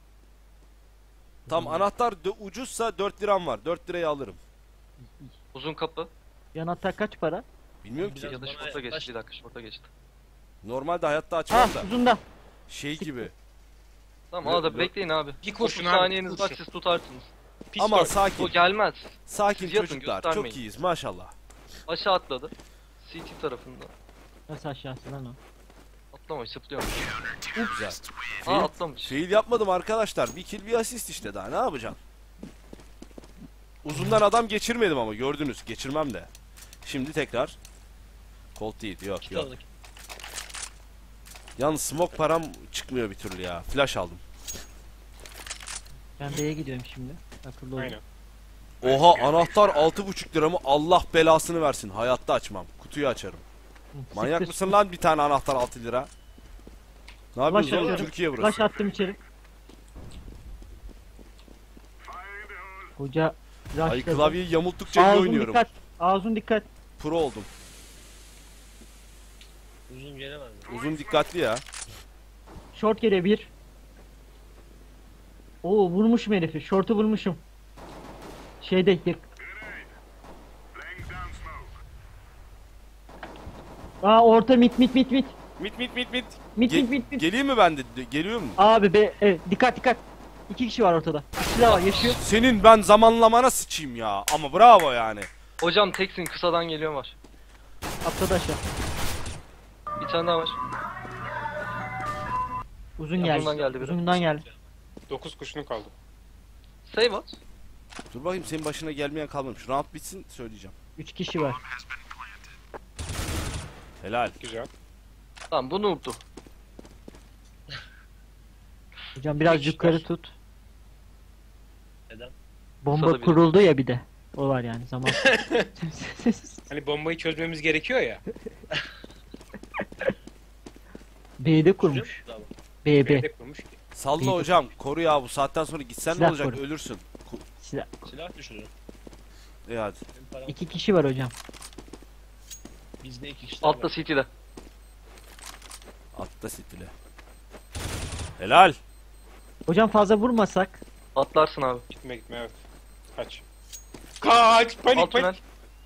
Tam anahtar dö- ucuzsa dört liram var. dört liraya alırım. Uzun kapı. Bir anahtar kaç para? Bilmiyorum ki. Biraz Ya da bana şorta geçti. yaklaş. Bir dakika şorta geçti. Normalde hayatta Ha açmam da. uzunda. Şey gibi. Tamam Yo- A'da yo- bekleyin abi. Bir otuz kurşun abi. saniyeniz var kurşun. siz tutarsınız. Pistol. Ama sakin. O gelmez. Sakin Siz yatın, çocuklar. göstermeyin. Çok iyiyiz maşallah. Aşağı atladı. C T tarafında. Nasıl aşağısı lan o? Atlamış zıplıyormuş. Güzel. Aa Fail, atlamış. fail yapmadım arkadaşlar. Bir kill bir asist işte daha ne yapacaksın? Uzundan adam geçirmedim ama gördünüz. Geçirmem de. Şimdi tekrar. Colt değil. Yok yok. Kaldık. Yalnız smoke param çıkmıyor bir türlü ya. Flash aldım. Ben B'ye gidiyorum şimdi. Akıllı olun. Aynen. Oha anahtar altı buçuk lira mı? Allah belasını versin. Hayatta açmam. Kutuyu açarım. Manyak Siktir. mısın lan bir tane anahtar altı lira? Ne yapıyorsun oğlum? atıyorum. Türkiye Flash burası. attım içeri. Hoca Ay rushladı. klavyeyi yamulttukça iyi Ağzın oynuyorum. dikkat. Ağzın dikkat. Pro oldum. Uzun gelemez mi? Uzun dikkatli ya. Short geliyor bir. Oo vurmuşum herifi. Short'u vurmuşum. Şeyde yak- Aa orta mit mit mit mit. Mit mit mit mit. Mit Ge- mit mit mit. Geleyim mi ben de? De- Geliyor mu? Abi be evet, dikkat dikkat. İki kişi var ortada. İkisi de var yaşıyor. Senin ben zamanlamana sıçayım ya. Ama bravo yani. Hocam teksin, kısadan geliyor var. Atladı aşağı. Bir tane daha var. Uzun Yanından geldi. geldi biri. Uzundan geldi. dokuz kuşunun kaldı. Save at. Dur bakayım senin başına gelmeyen kalmamış. Round bitsin söyleyeceğim. Üç kişi var. Helal. Güzel. Tamam bu noob'du. Hocam biraz kişi yukarı var. tut. Neden? Bomba Kısa da biri. kuruldu ya bir de. O var yani zaman. Hani bombayı çözmemiz gerekiyor ya. B'de kurmuş. Bravo. B B. Nerede kurmuş ki? Salla İyi. hocam. Koru ya bu saatten sonra gitsen ne Silah olacak? koru. Ölürsün. Ku- Silah. Silah düşürürüm. İyi hadi. Benim param. İki kişi var hocam. Bizde iki kişiler Altta var. City'de. Atla stile. Helal. Hocam fazla vurmasak. Atlarsın abi. Gitme gitme evet. Kaç. Kaç! Panik Alt tünel. panik.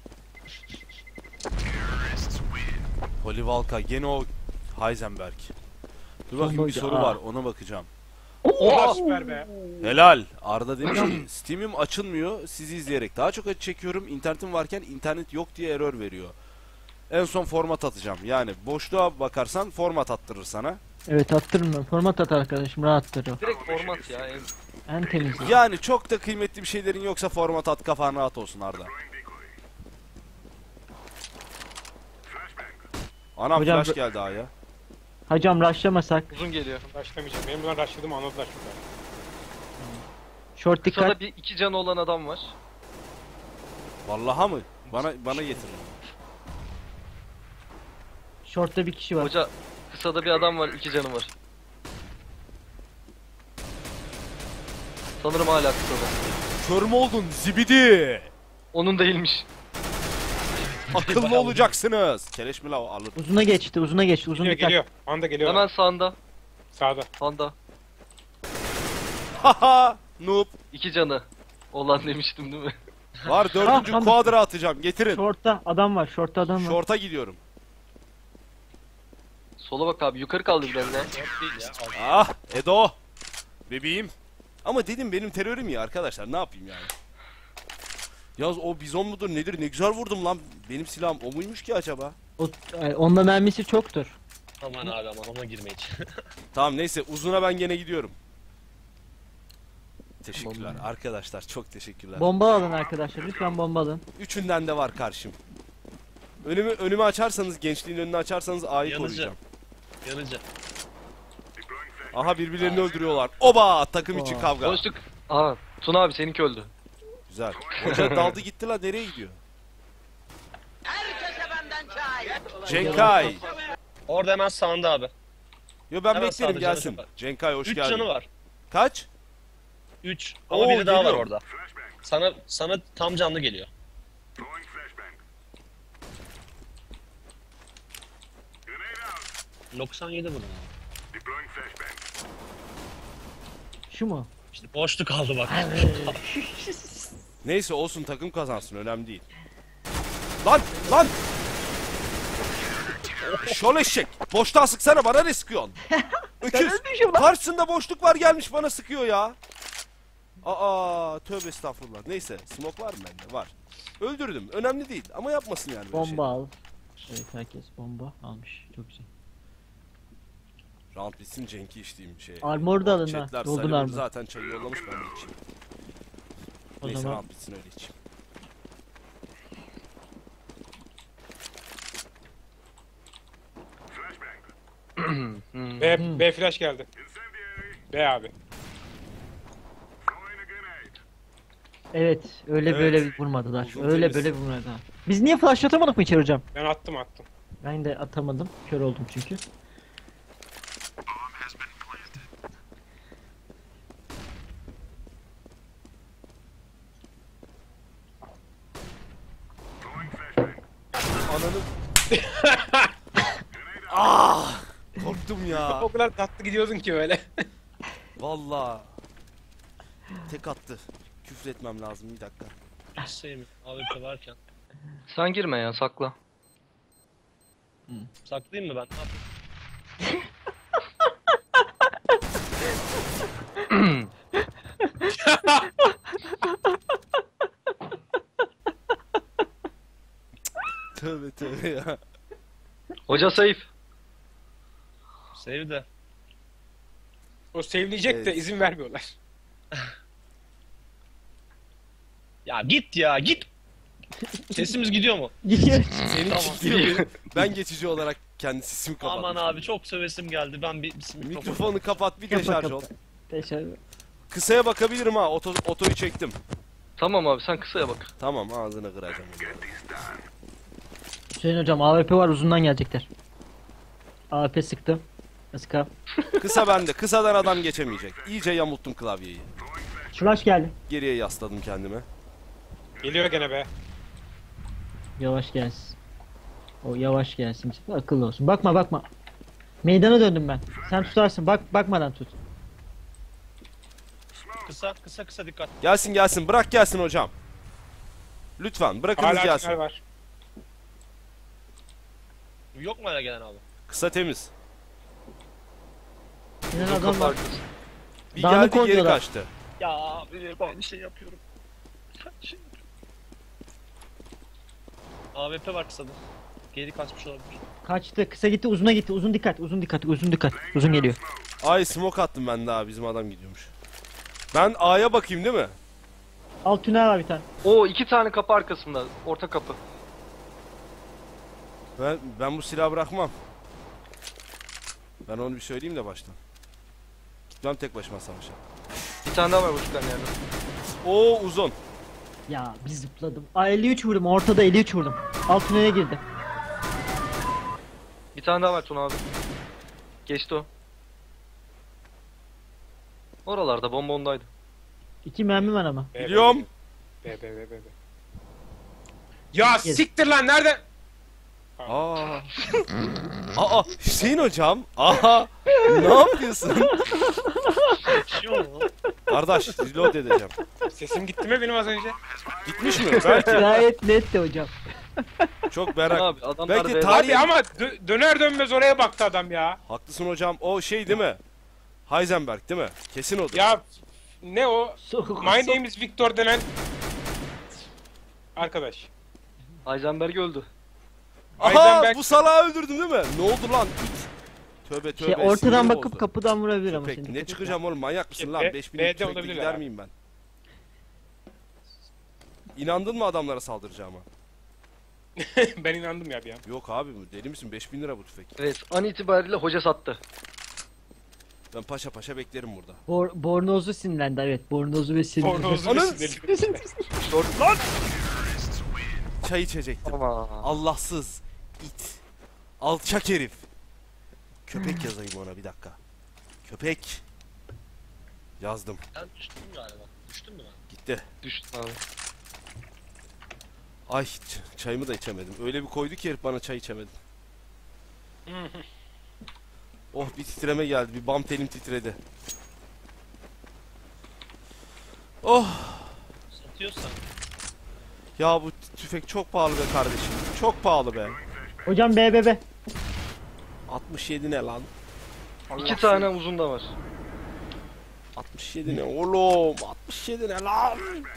Polivalka gene o Heisenberg. Dur bakayım bir Bomboydu, soru aa. var ona bakacağım. Oha süper be. Helal. Arda demiş ki Steam'im açılmıyor sizi izleyerek. Daha çok acı çekiyorum. İnternetim varken internet yok diye error veriyor. En son format atacağım. Yani boşluğa bakarsan format attırır sana. Evet attırın ben. Format at arkadaşım rahattır o. Direkt format ya. En... En temizi. Yani çok da kıymetli bir şeylerin yoksa format at kafan rahat olsun Arda. Anam Hocam flash bu- geldi A'ya. Hocam rushlamasak. Uzun geliyor. Başlamayacağım. Benim buradan başladım anladılar şurada. Short dikkat. Kısada bir iki canı olan adam var. Vallaha mı? Bana bana getir. Short'ta bir kişi var. Hoca kısada bir adam var, iki canı var. Sanırım hala kısada. Kör mü oldun zibidi? Onun değilmiş. Akıllı olacaksınız. Keleş mi la o alır. Uzuna geçti. Uzuna geçti. Uzun Geliyor dikkat. geliyor. Anda geliyor. Hemen sağında. Sağda. Panda. Haha noob. İki canı olan demiştim değil mi? Var dördüncü Ah, anladım. kuadra atacağım getirin. Short'ta adam var. Short'ta adam var. Şorta gidiyorum. Sola bak abi, yukarı kaldı biraz ya. Dört değil ya. altı. Ah Edo. Bebeğim. Ama dedim benim terörüm ya arkadaşlar ne yapayım yani. Yalnız o bizon mudur nedir ne güzel vurdum lan. Benim silahım o muymuş ki acaba? O, e, onda mermisi çoktur. Aman abi aman ona girme hiç. Tamam neyse uzuna ben gene gidiyorum. Teşekkürler Bomba. arkadaşlar çok teşekkürler. Bomba alın arkadaşlar. Lütfen bomba alın. Üçünden de var karşım. Önümü önümü açarsanız gençliğin önünü açarsanız A'yı Yanıcı. koruyacağım. Yanıcı. Aha birbirlerini öldürüyorlar. Oba takım için Aa. kavga. Konuştuk. Aha, Tuna abi seninki öldü. Güzel. Hoca daldı gitti la nereye gidiyor? Cenkay. Orada hemen sağında abi. Yo ben Hemen beklerim sağda gelsin. canı var. Cenkay hoş Üç geldin. canı var. Kaç? Üç. Ama Oo, biri daha var geliyor. orada. Sana sana tam canlı geliyor. doksan yedi bunun. Şu mu? İşte boşluk kaldı bak. Neyse olsun takım kazansın önemli değil. Lan lan. Şol eşek. Boşluğa sıksana bana ne sıkıyorsun? Öküz. Karşısında boşluk var gelmiş bana sıkıyor ya. Aa tövbe estağfurullah. Neyse smoke var mı bende? Var. Öldürdüm. Önemli değil ama yapmasın yani böyle şey. Bomba al. Evet herkes bomba almış. Çok güzel. Round bitsin Cenk'i içtiğim şey. Armor da alın ha, Chatler golden Salim'in armor. zaten çayı yollamış ben de içeyim. O Neyse zaman- round bitsin öyle içeyim. Hmm. B, Hmm. B flash geldi. B abi. Evet öyle Evet. böyle vurmadılar. Uzun öyle temiz. böyle vurmadılar. Biz niye flash atamadık mı içeri hocam? Ben attım attım. Ben de atamadım. Kör oldum çünkü. Ananı... Ah! Korktum ya. O kadar tatlı gidiyordun ki öyle. Vallahi. Tek attı. Küfür etmem lazım bir dakika. Hiç sevmiyorum A W P varken. Sen girme ya, sakla. Saklayayım mı ben? Ne yapayım? Tövbe tövbe ya. Hoca sayıf. Save de. O sevleyecek de Evet. izin vermiyorlar. Ya git ya git. Sesimiz gidiyor mu? Gidiyor. Senin Tamam. kilitliyor. Ben geçici olarak kendi sesimi kapattım. Aman abi çok sövesim geldi. Ben bir, bir Mikrofonu kapat bir Kapa, deşarj kapa. ol. Teşekkür. Kısaya bakabilirim ha. Oto, otoyu çektim. Tamam abi, sen kısaya bak. Tamam ağzını kıracağım. Hüseyin hocam A W P var, uzundan gelecekler. A W P sıktı. Iska. Kısa bende. Kısadan adam geçemeyecek. İyice yamulttum klavyeyi. Flash geldi. Geriye yasladım kendime. Geliyor gene be. Yavaş gelsin. O yavaş gelsin. Akıllı olsun. Bakma bakma. Meydana döndüm ben. Sen tutarsın. Bak bakmadan tut. kısa kısa kısa dikkat. Gelsin gelsin. Bırak gelsin hocam. Lütfen bırakınız Hala gelsin. tünel var. Yok mu hala gelen abi? Kısa temiz. Yine Çok adam kapı var. arkası. Bir Dağınık geldi geri oynuyorlar. kaçtı. Ya abi ben şey yapıyorum. Ben şey yapıyorum. A W P var kısada. Geri kaçmış olabilir. Kaçtı. Kısa gitti. Uzuna gitti. Uzun dikkat. Uzun dikkat. Uzun dikkat. Uzun geliyor. Ay smoke attım ben daha. Bizim adam gidiyormuş. Ben A'ya bakayım değil mi? Alt tünel var bir tane. O iki tane kapı arkasında. Orta kapı. Ben, ben bu silahı bırakmam. Ben onu bir söyleyeyim de baştan. Gitmem tek başıma savaşa. Bir tane daha var boşlukların yerde. Oo uzun. Ya bir zıpladım. Aa elli üç vurdum. Ortada elli üç vurdum. Alt tünele girdi. Bir tane daha var Tuna abi. Geçti o. Oralarda bomba ondaydı. İki mermi var ama. Be, be, Biliyorum. Be be be be. be. Ya Gel. siktir lan nerede? Aa. Aa Hüseyin hocam. Aha. Ne yapıyorsun? Şey oldu. Kardeş reload edeceğim. Sesim gitti mi benim az önce? Gitmiş mi? Belki. Gayet netti hocam. Çok Tuna merak. abi adamlar Belki B'de. tarih- Abi ama dö- döner dönmez oraya baktı adam ya. Haklısın hocam. O şey değil mi? Heisenberg değil mi? Kesin odur. Ya ne o? Sok- My name is Victor denen arkadaş. Heisenberg öldü. Aha Heisenberg- bu salağı öldürdüm değil mi? Ne oldu lan? İt. Tövbe tövbe. Şey ortadan sinirim bakıp bozdu. kapıdan vurabilir ama Peki şimdi. ne çıkacağım oğlum manyak mısın Şey, lan? B- beş bin B'de tüfekle olabilirler gider abi. miyim ben? İnandın mı adamlara saldıracağıma? Ben inandım ya bir an. Yok abi bu deli misin? beş bin lira bu tüfek. Evet, an itibariyle hoca sattı. Ben paşa paşa beklerim burada. Bor bornozu sinirlendi evet. Bornozu ve sinirlendi. Bornozlu Anın- sinirli. Short lan. Çay içecektim. Ama. Allahsız it. Alçak herif. Köpek yazayım ona bir dakika. Köpek. Yazdım. Ben düştüm galiba. Düştüm mü ben? Gitti. Düştü abi. Ay ç- çayımı da içemedim. Öyle bir koydu ki herif bana çay içemedim. Oh bir titreme geldi. Bir bam telim titredi. Oh Satıyorsan. ya bu t- tüfek çok pahalı be kardeşim. Çok pahalı be. Hocam B B B. altmış yedi ne lan? İki tane uzun da var. altmış yedi ne oğlum? altmış yedi ne lan?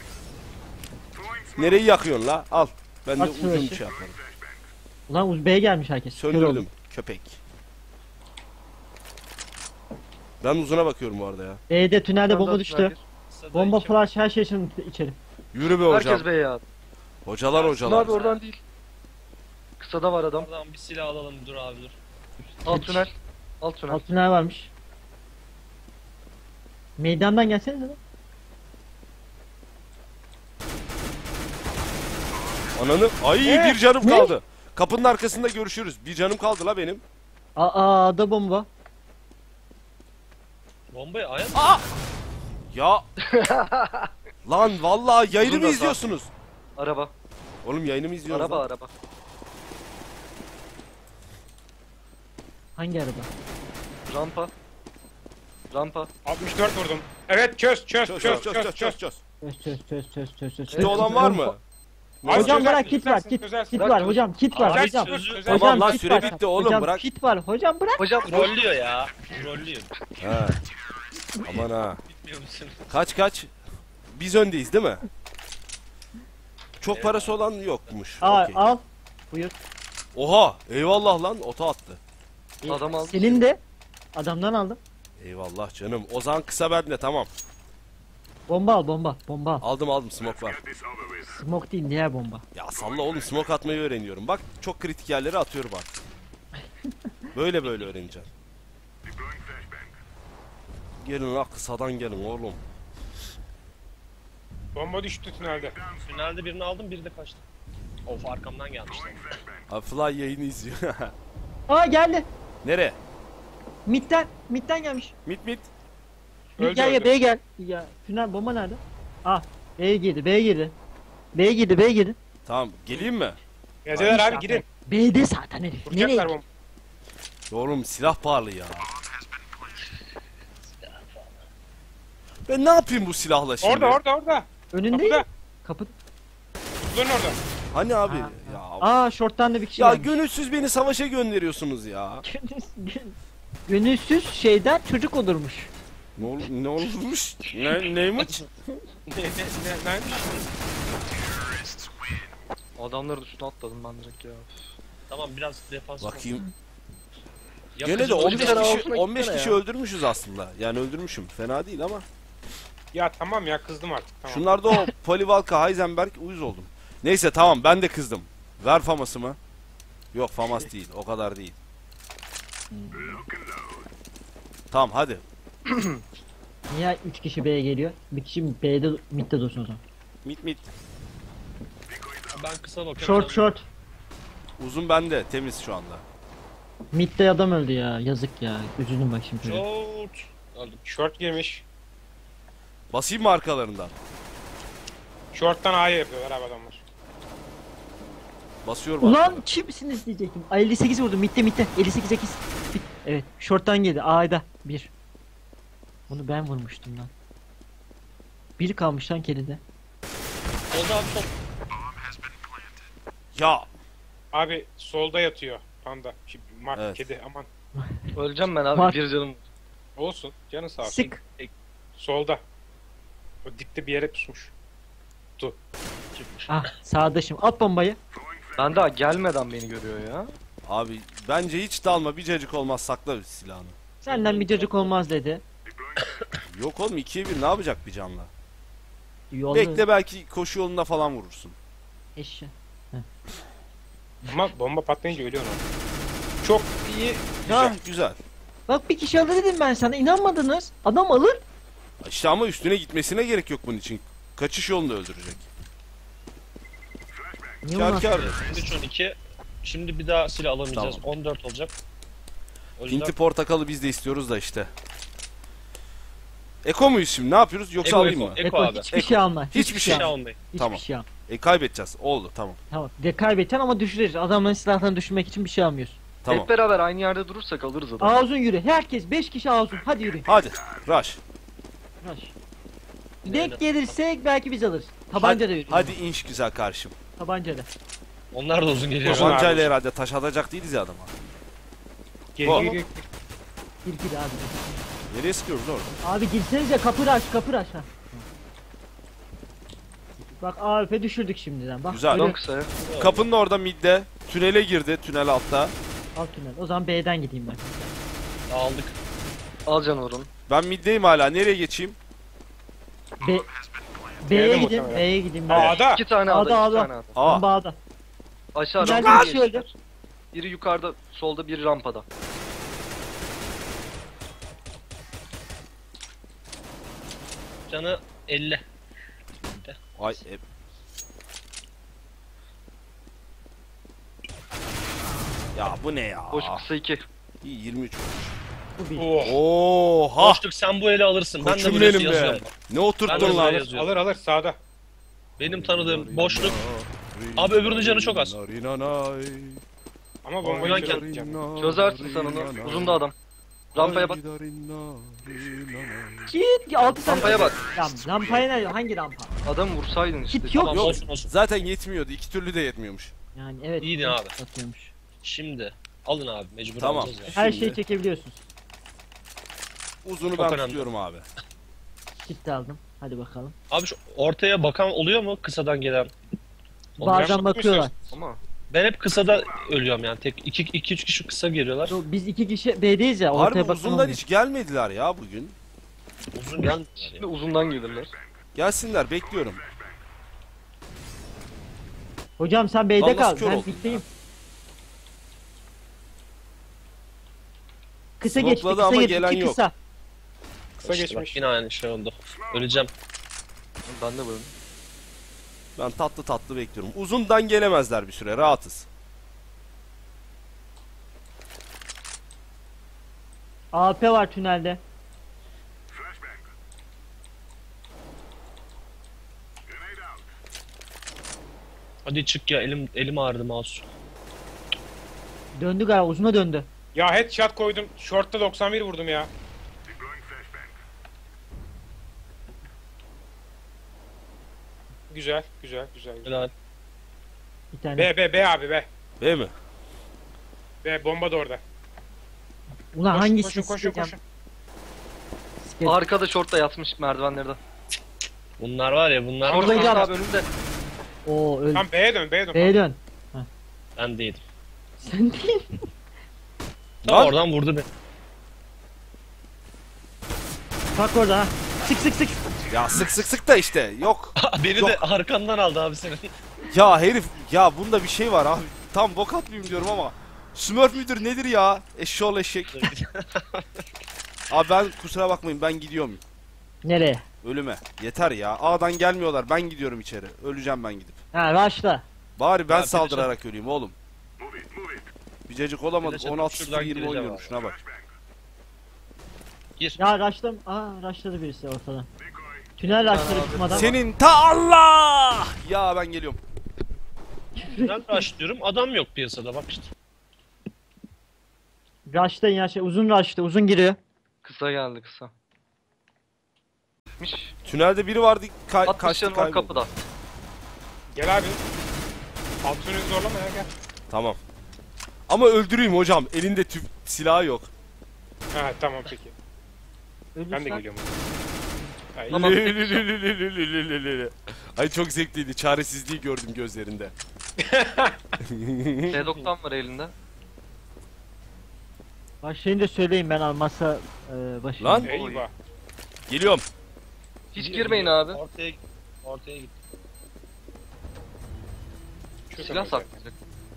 Nereyi yakıyorsun la? Al. Ben de At uzun savaşı. şey yaparım. Ulan uz B'ye gelmiş herkes. Kör oldu. Söndürdüm köpek. Ben uzuna bakıyorum bu arada ya. B'de tünelde bomba Oradan düştü. tünel gir. Kısada Bomba iki- flash her şey için içeri. Yürü be hocam. Herkes B'ye abi. Hocalar Tuna hocalar. abi oradan değil. Kısada var adam. Oradan bir silah alalım dur abi dur. Alt tünel. Alt tünel. Alt tünel varmış. Meydandan gelsenize lan. Ananı. Ay Ne? bir canım Ne? kaldı. Kapının arkasında görüşürüz. Bir canım kaldı la benim. Aa da bomba. Bombayı aya mı? Ya. Lan vallahi yayını Uzun mı da izliyorsunuz? Araba. Oğlum yayını mı izliyorsunuz? Araba lan? araba. Hangi araba? Rampa. Rampa. altmış dört vurdum. Evet çöz çöz Çöz çöz çöz çöz çöz çöz çöz. Çöz çöz çöz çöz çöz çöz. Kitle olan var mı? Abi Hocam çözersin, bırak kit var çözersin, kit. çözersin. Kit Bırak var çöz. hocam kit var Abi hocam. çözü- Çözersin. Tamam lan kit süre var. bitti oğlum Hocam, bırak. kit var hocam bırak. Hocam Rollüyor ya. Rollüyor. He. Aman ha. Bitmiyor musun? Kaç kaç? Biz öndeyiz değil mi? Çok parası olan yokmuş. Al Okey. al. Buyur. Oha eyvallah lan ota attı. Adam aldı. Senin de. Adamdan aldım. Eyvallah canım. O zaman kısa bende tamam. Bomba al bomba. Bomba al. Aldım aldım smoke var. Smoke değil diğer bomba. Ya salla oğlum smoke atmayı öğreniyorum. Bak çok kritik yerlere atıyorum artık. Böyle böyle öğreneceğim. Gelin lan kısadan gelin oğlum. Bomba düştü tünelde. Finalde birini aldım, biri de kaçtı. Of, arkamdan gelmişler. Abi Fly yayını izliyor. Aa geldi. Nere? Midden. Midden gelmiş. Mit mit. Mid Öldü, gel gel öldü. B'ye gel. Ya tünel bomba nerede? Ah B'ye girdi B'ye girdi. B'ye girdi B'ye girdi. Tamam geleyim mi? Geceler abi gidin. B'de zaten herif. Vuracaklar Nereye? bomba. Oğlum silah pahalı ya. Ben ne yapayım bu silahla şimdi? Orada orada orada. Önündeyim. Kapıda. Kapı. Uzun orada. Hani abi Ha, ya. Aa short'tan da bir kişi Ya gelmiş. gönülsüz beni savaşa gönderiyorsunuz ya. Gönül- Gönülsüz şeyden çocuk olurmuş. Ne ol ne olmuş? Ne neymiş? Ne, ne, ne? Adamların üstüne atladım ben direkt ya. Tamam, biraz defans. Bakayım. Yakıcı Gene de olacak. on beş kere kişi altına on beş gitsene kişi ya. öldürmüşüz aslında. Yani öldürmüşüm. Fena değil ama. Ya tamam ya kızdım artık tamam. Şunlarda o Polivalka, Heisenberg uyuz oldum. Neyse tamam ben de kızdım. Ver faması mı? Yok famas değil. O kadar değil. Tamam hadi. Niye üç kişi B'ye geliyor? Bir kişi B'de midde dursun o zaman. Mit mit. Ben kısa bakıyorum. Short short. Uzun bende. Temiz şu anda. Midde adam öldü ya. Yazık ya. Üzüldüm bak şimdi. şöyle. Short. Öldüm. Short girmiş. Basayım mı arkalarından? Short'tan A'ya yapıyorlar abi adamlar. Basıyorum Ulan arkadan. kimsiniz diyecektim. Ay, elli sekiz vurdum. Midde midde. elli sekiz sekiz. Bit- Evet. Short'tan geldi. A'da. Bir. Bunu ben vurmuştum lan. Bir kalmış lan kelide. Solda abi, sol. Ya. Abi solda yatıyor panda. Şimdi Mark Evet. kedi aman. Öleceğim ben abi Bak. bir canım. Olsun canı sağ olsun. Sık. Solda. O dipte bir yere pusmuş. Çıkmış. Ah sağdaşım. At bombayı. Ben daha gelmeden beni görüyor ya. Abi bence hiç dalma. Bir cacık olmaz. Sakla silahını. Senden bir çocuk olmaz dedi. Yok oğlum ikiye bir ne yapacak bir canla? Yolda. Bekle belki koşu yolunda falan vurursun. Eşya. Ama bomba patlayınca ölüyor lan. Çok iyi. Ha güzel. Bak bir kişi alır dedim ben sana. İnanmadınız. Adam alır. İşte ama üstüne gitmesine gerek yok bunun için. Kaçış yolunda öldürecek. Niye Kar ulan? kar. Şimdi üç on iki. Şimdi bir daha silah alamayacağız. Tamam. on dört olacak. O yüzden Pinti portakalı biz de istiyoruz da işte. Eko muyuz şimdi? Ne yapıyoruz? Yoksa Eko, alayım Eko, mı? Eko Eko, abi. hiçbir Eko. şey alma. Hiçbir bir şey şey almayın. Hiçbir Tamam. şey alma. E kaybedeceğiz. Oldu tamam. Tamam. De kaybedeceksin ama düşüreceğiz. Adamların silahlarını düşürmek için bir şey almıyorsun. Tamam. Hep beraber aynı yerde durursak alırız adamı. Ağzın yürü. Herkes beş kişi ağzın. Hadi yürü. Hadi. Rush. Rush. Denk gelirsek belki biz alırız. Tabanca da yürü. Hadi inş güzel karşım. Tabanca da. Onlar da uzun geliyor. Uzun. Tabancayla herhalde taş atacak değiliz ya adama. Geri Bu- geri geri. Gir gir abi. Nereye sıkıyoruz orada? Abi girsenize kapı aç kapı aç ha. Bak A F düşürdük şimdiden. Bak. Güzel. böyle- Çok kısa ya. Kapının orada midde. Tünele girdi. Tünel altta. Alt tünel. O zaman B'den gideyim ben. Aldık. Al canı vurun. Ben middeyim hala. Nereye geçeyim? B B'ye B'de gidin. muhtemelen. B'ye gideyim ben. A'da. İki tane A'da, aldı, iki A'da. tane aldı. Aa. Bomba A'da. Aşağı Güzel rampada bir şey öldü. geçtiler. Biri yukarıda, solda, biri rampada. Canı elli. Ay. e- Ya bu ne ya? Boş kısa iki. İyi yirmi üç. Bu bir. Oh. Oha! Boşluk sen bu eli alırsın. Ben de Koçum burası benim be. yazıyorum. Ne Ben de oturttun buraya lan? yazıyorum. Alır alır sağda. Benim tanıdığım boşluk. Abi öbürünün canı çok az. Ama bombayı Oynarken- çözeceğim. Çözersin sen onu. Uzun da adam. Rampaya bak. Kit altı tane. Rampaya bak. Lam, lampaya ne? Hangi rampa? Adam vursaydın işte. Kit yok. Tamam Yok. olsun olsun. Zaten yetmiyordu. İki türlü de yetmiyormuş. Yani evet. İyiydin abi. Atıyormuş. Şimdi alın abi mecbur Tamam. alacağız ya. Her Şimdi- şeyi çekebiliyorsunuz. Uzunu Çok ben önemli. tutuyorum abi. Kit de aldım. Hadi bakalım. Abi şu ortaya bakan oluyor mu kısadan gelen? Onlar Bazen bakmışlar. bakıyorlar. Ama Ben hep kısada ölüyorum yani. Tek iki iki üç kişi kısa geliyorlar. Yo, Biz iki kişi B'deyiz ya. Harbi Ortaya bakan uzunlar olmuyor. hiç gelmediler ya bugün. Uzun gelmiyorlar şimdi ya. uzundan gelirler. Gelsinler bekliyorum. Hocam sen B'de Lan kal. nasıl kör Ben oldun bitteyim. Kısa geçti, Smokladı kısa ama geçti, gelen iki yok. kısa. Kısa İşte geçmiş. bak, yine aynı şey oldu. Öleceğim. Ben de böyle. Ben tatlı tatlı bekliyorum. Uzundan gelemezler bir süre. Rahatız. A P var tünelde. Hadi çık ya elim elim ağrıdı mouse. Döndü galiba, uzuna döndü. Ya headshot koydum. Short'ta doksan bir vurdum ya. Güzel, güzel, güzel. güzel. Helal. Bir tane. B, B, B abi B. Değil mi? B, bomba da orada. Ulan Koşun, hangisi koşun, koşun, sikeceğim? koşun. Siket. Arkada şortta yatmış merdivenlerden. Bunlar var ya bunlar Orada Orada gel gel. abi önünde. Oo öldü. Tamam B'ye dön, B'ye dön. B'ye dön. ben değilim. Sen değil. Tam Lan! oradan vurdu beni. Bak orada ha. Sık sık sık. Ya sık sık sık da işte. Yok. Beni Yok. de arkandan aldı abi senin. Ya herif. Ya bunda bir şey var abi. Tam bok atmayayım diyorum ama. Smurf müdür nedir ya? Eşşoğlu eşek. Abi ben kusura bakmayın ben gidiyorum. Nereye? Ölüme. Yeter ya. A'dan gelmiyorlar. Ben gidiyorum içeri. Öleceğim ben gidip. Ha rush'la. Bari ben Ya, bir de saldırarak öleyim oğlum. Bir cacık olamadık. Bir de on altı şuradan sıfır yirmi gireceğim oynuyorum. abi. Şuna bak. Gir. Ya rush'la. Aa rushladı birisi ortadan. Tünel rush'ları bizim adam. Senin ta Allah! Ya ben geliyorum. Ben rush diyorum adam yok piyasada bak işte. Rush'ta ya şey uzun rush'ta uzun giriyor. Kısa geldi kısa. Gitmiş. Tünelde biri vardı. Ka altmış kaçtı canı var kayboldu. kapıda. Gel abi. Altını zorlama ya gel. Tamam. Ama öldüreyim hocam. Elinde tüp silahı yok. Ha tamam peki. Ben de Ölürsen geliyorum. Ay, Tamam. Ay çok zevkliydi. Çaresizliği gördüm gözlerinde. T doksan var elinde. başlayınca söyleyin ben almazsa e, başlayayım. Lan. Eyvah. Geliyorum. Hiç girmeyin abi. Ortaya ortaya git. Şu Silah kadar. saklayacak.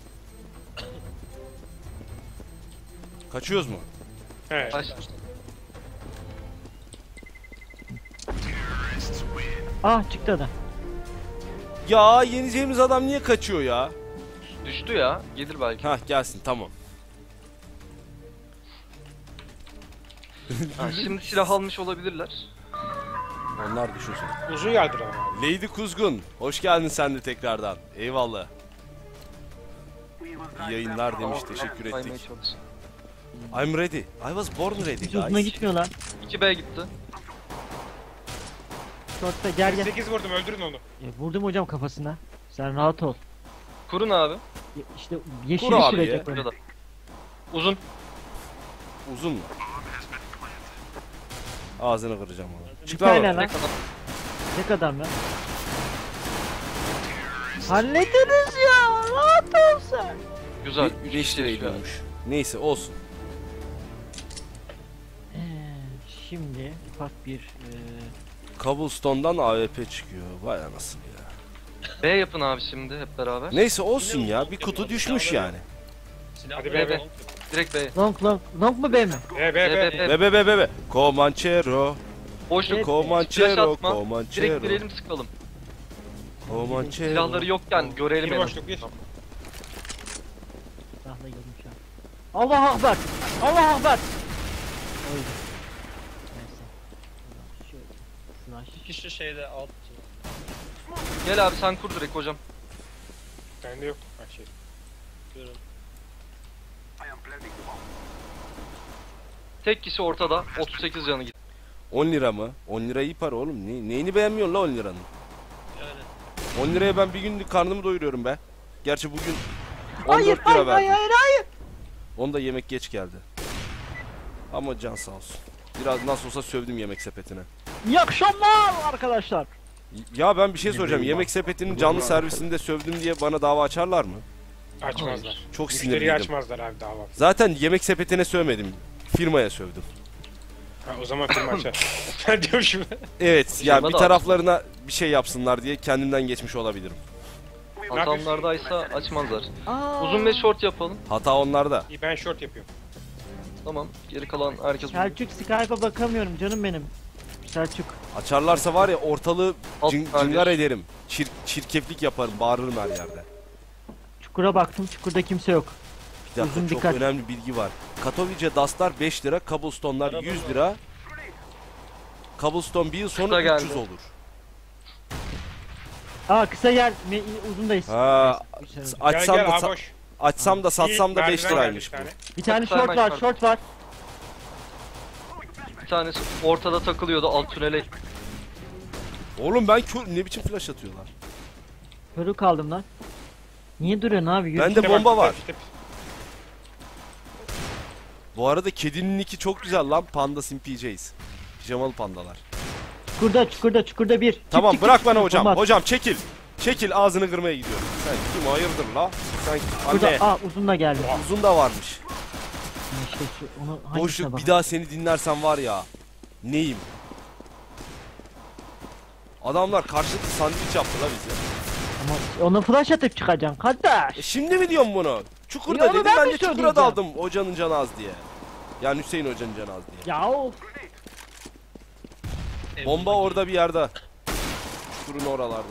Kaçıyoruz mu? He. Kaç. Ah çıktı adam. Ya yeneceğimiz adam niye kaçıyor ya? Düştü ya. Gelir belki. Hah gelsin tamam. Ha, şimdi silah almış olabilirler. Onlar düşünsün. Uzun yardır ama abi. Lady Kuzgun, hoş geldin sen de tekrardan. Eyvallah. İyi yayınlar demiş, teşekkür Saymaya ettik. çalış. I'm ready. I was born ready Hiç uzuna guys. gitmiyor lan. iki B gitti. Short'ta gel gel. sekiz vurdum öldürün onu. E, vurdum hocam kafasına. Sen rahat ol. Kurun abi. E, İşte yeşil Kur abi sürecek ya. onu. Burada. Uzun. Uzun mu? Ağzını kıracağım onu. Bir Çık tane lan. lan. Ne kadar? Tek adam ya. Hallederiz ya. Rahat ol sen. Güzel. Bir üç beş kişi liraya yaşıyor. gidiyormuş. Neyse olsun. Ee, şimdi ufak bir e, Cobblestone'dan A W P çıkıyor. Vay anasını ya. B yapın abi şimdi hep beraber. Neyse olsun ya. Bir kutu düşmüş yani. Silah Hadi böyle be, be. yok. Direkt B. long long long mu B mi? B, B, B. B, B. Be be be be be. Comanchero. Boşluk. Evet. Flash Comanchero. atma. Direkt Comanchero. girelim sıkalım. Comanchero. Silahları yokken görelim Bir en boşluk, bir. azından. Silahla girdim şu an. Allah akbar. Allah akbar. Öldü. Neyse. Şöyle. Slash. İki şeyde alt. Gel abi sen kur direkt hocam. Bende yok. Ha şey. Görün. Tek kişi ortada. otuz sekiz canı gitti. on lira mı? on lira iyi para oğlum. Ne, neyini beğenmiyorsun la on liranın? Yani. on liraya ben bir günlük karnımı doyuruyorum be. Gerçi bugün on Hayır dört lira hayır verdim. hayır hayır. Onda yemek geç geldi. Ama can sağ olsun. Biraz nasıl olsa sövdüm yemek sepetine. İyi akşamlar arkadaşlar. Ya ben bir şey soracağım. Yemek sepetinin canlı servisinde sövdüm diye bana dava açarlar mı? Açmazlar. Çok Müşteriyi sinirliydim. açmazlar abi dava. Zaten yemek sepetine sövmedim. Firmaya sövdüm. Ha, o zaman firma açar. Ben diyorum şimdi. Evet ya Firma bir da taraflarına bir şey yapsınlar diye kendimden geçmiş olabilirim. Hatamlardaysa açmazlar. Aa. Uzun ve short yapalım. Hata onlarda. İyi ben short yapıyorum. Tamam. Geri kalan herkes Selçuk Skype'a bakamıyorum canım benim. Selçuk. Açarlarsa var ya ortalığı Alt cın, kardeş. cıngar ederim. Çir, çirkeflik yaparım. Bağırırım her yerde. Çukura baktım. Çukurda kimse yok. Bir dakika Uzun çok dikkat. önemli bilgi var. Katowice Dustlar beş lira. Cobblestone'lar Araba yüz var. lira. Cobblestone bir yıl sonra Kısa geldi. üç yüz olur. Aa kısa yer. Me- uzundayız. Ha, Neyse, güzel. açsam gel da gel sa- abi boş. açsam da satsam da İyi, beş merdiven liraymış bu. geldi bir tane. Bir tane Bak, short saymak var. var. Short var. Bir tanesi ortada takılıyordu alt tünele. Oğlum ben kör ne biçim flash atıyorlar. Körü kaldım lan. Niye duruyorsun abi? Yürü. Bende İşte bomba bak, var. işte- Bu arada kedinin nicki çok güzel lan. Panda Sim P J's. Pijamalı pandalar. Çukurda çukurda çukurda bir. Çık, Tamam çık, bırak çık, bana çık, hocam. bomba at. Hocam çekil. Çekil ağzını kırmaya gidiyorum. Sen kim hayırdır la? Sen Burada, anne. aa uzun da geldi. Uzun da varmış. Ha, İşte şu, onu hangisine Boşluk bak. bir daha seni dinlersem var ya. Neyim? Adamlar karşılıklı sandviç yaptı la bize. Ama onu flash atıp çıkacaksın kardeş. E şimdi mi diyorum bunu? Çukurda Ya onu dedim ben ben, mi de çukura söyleyeceğim? daldım hocanın canı az diye. Yani Hüseyin hocanın canı az diye. Ya o Bomba orada bir yerde. Çukurun oralarda.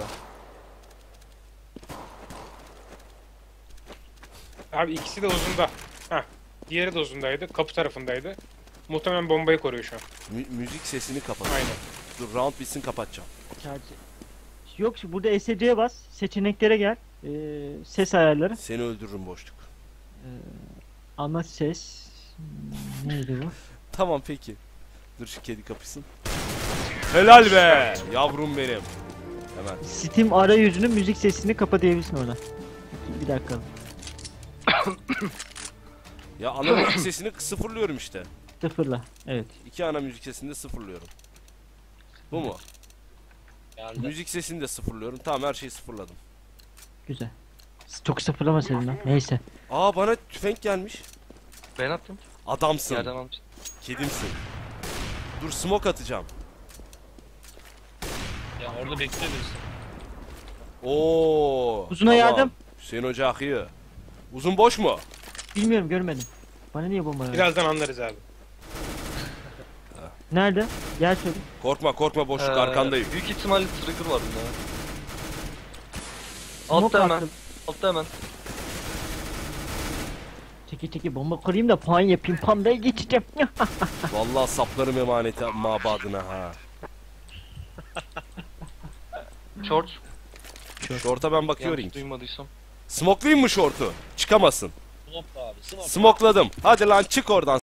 Abi ikisi de uzunda. Heh. Diğeri de uzundaydı. Kapı tarafındaydı. Muhtemelen bombayı koruyor şu an. Mü- müzik sesini kapat. Aynen. Dur round bitsin kapatacağım. Charge. Yok şu burada S C'ye bas. Seçeneklere gel. Ee, ses ayarları. Seni öldürürüm boşluk. Ana ses. Hmm, Neydi bu? Tamam peki. Dur şu kedi kapışsın. Helal be yavrum benim. Hemen. Steam arayüzünün müzik sesini kapatabilirsin orada. Bir dakika. Ya ana müzik sesini sıfırlıyorum işte. Sıfırla. Evet. İki ana müzik sesini de sıfırlıyorum. Bu mu? Yani. Müzik sesini de sıfırlıyorum. Tamam her şeyi sıfırladım. Güzel. Çok sıfırlamasaydın lan. Neyse. Aa bana tüfek gelmiş. Ben attım. Adamsın. Yerden almıştım. Kedimsin. Dur smoke atacağım. Ya orada bekliyor birisi. Oo. Uzuna yardım. Hüseyin Hoca akıyor. Uzun boş mu? Bilmiyorum görmedim. Bana niye bomba verdin? Birazdan anlarız abi. Nerede? Gel şöyle. Korkma korkma boşluk Ee, arkandayım. Büyük ihtimalle trigger var bunda. Smoke Altta hemen. attım. Altta hemen. Çeki çeki bomba kurayım da puan yapayım. Pandaya geçeceğim. Vallahi saplarım emaneti mabadına ha. Short. Şorta ben bakıyorum. Yanlış duymadıysam. Smoklayayım mı şortu? Çıkamasın. Smoke abi. Smoke. Smokladım. Hadi lan çık oradan.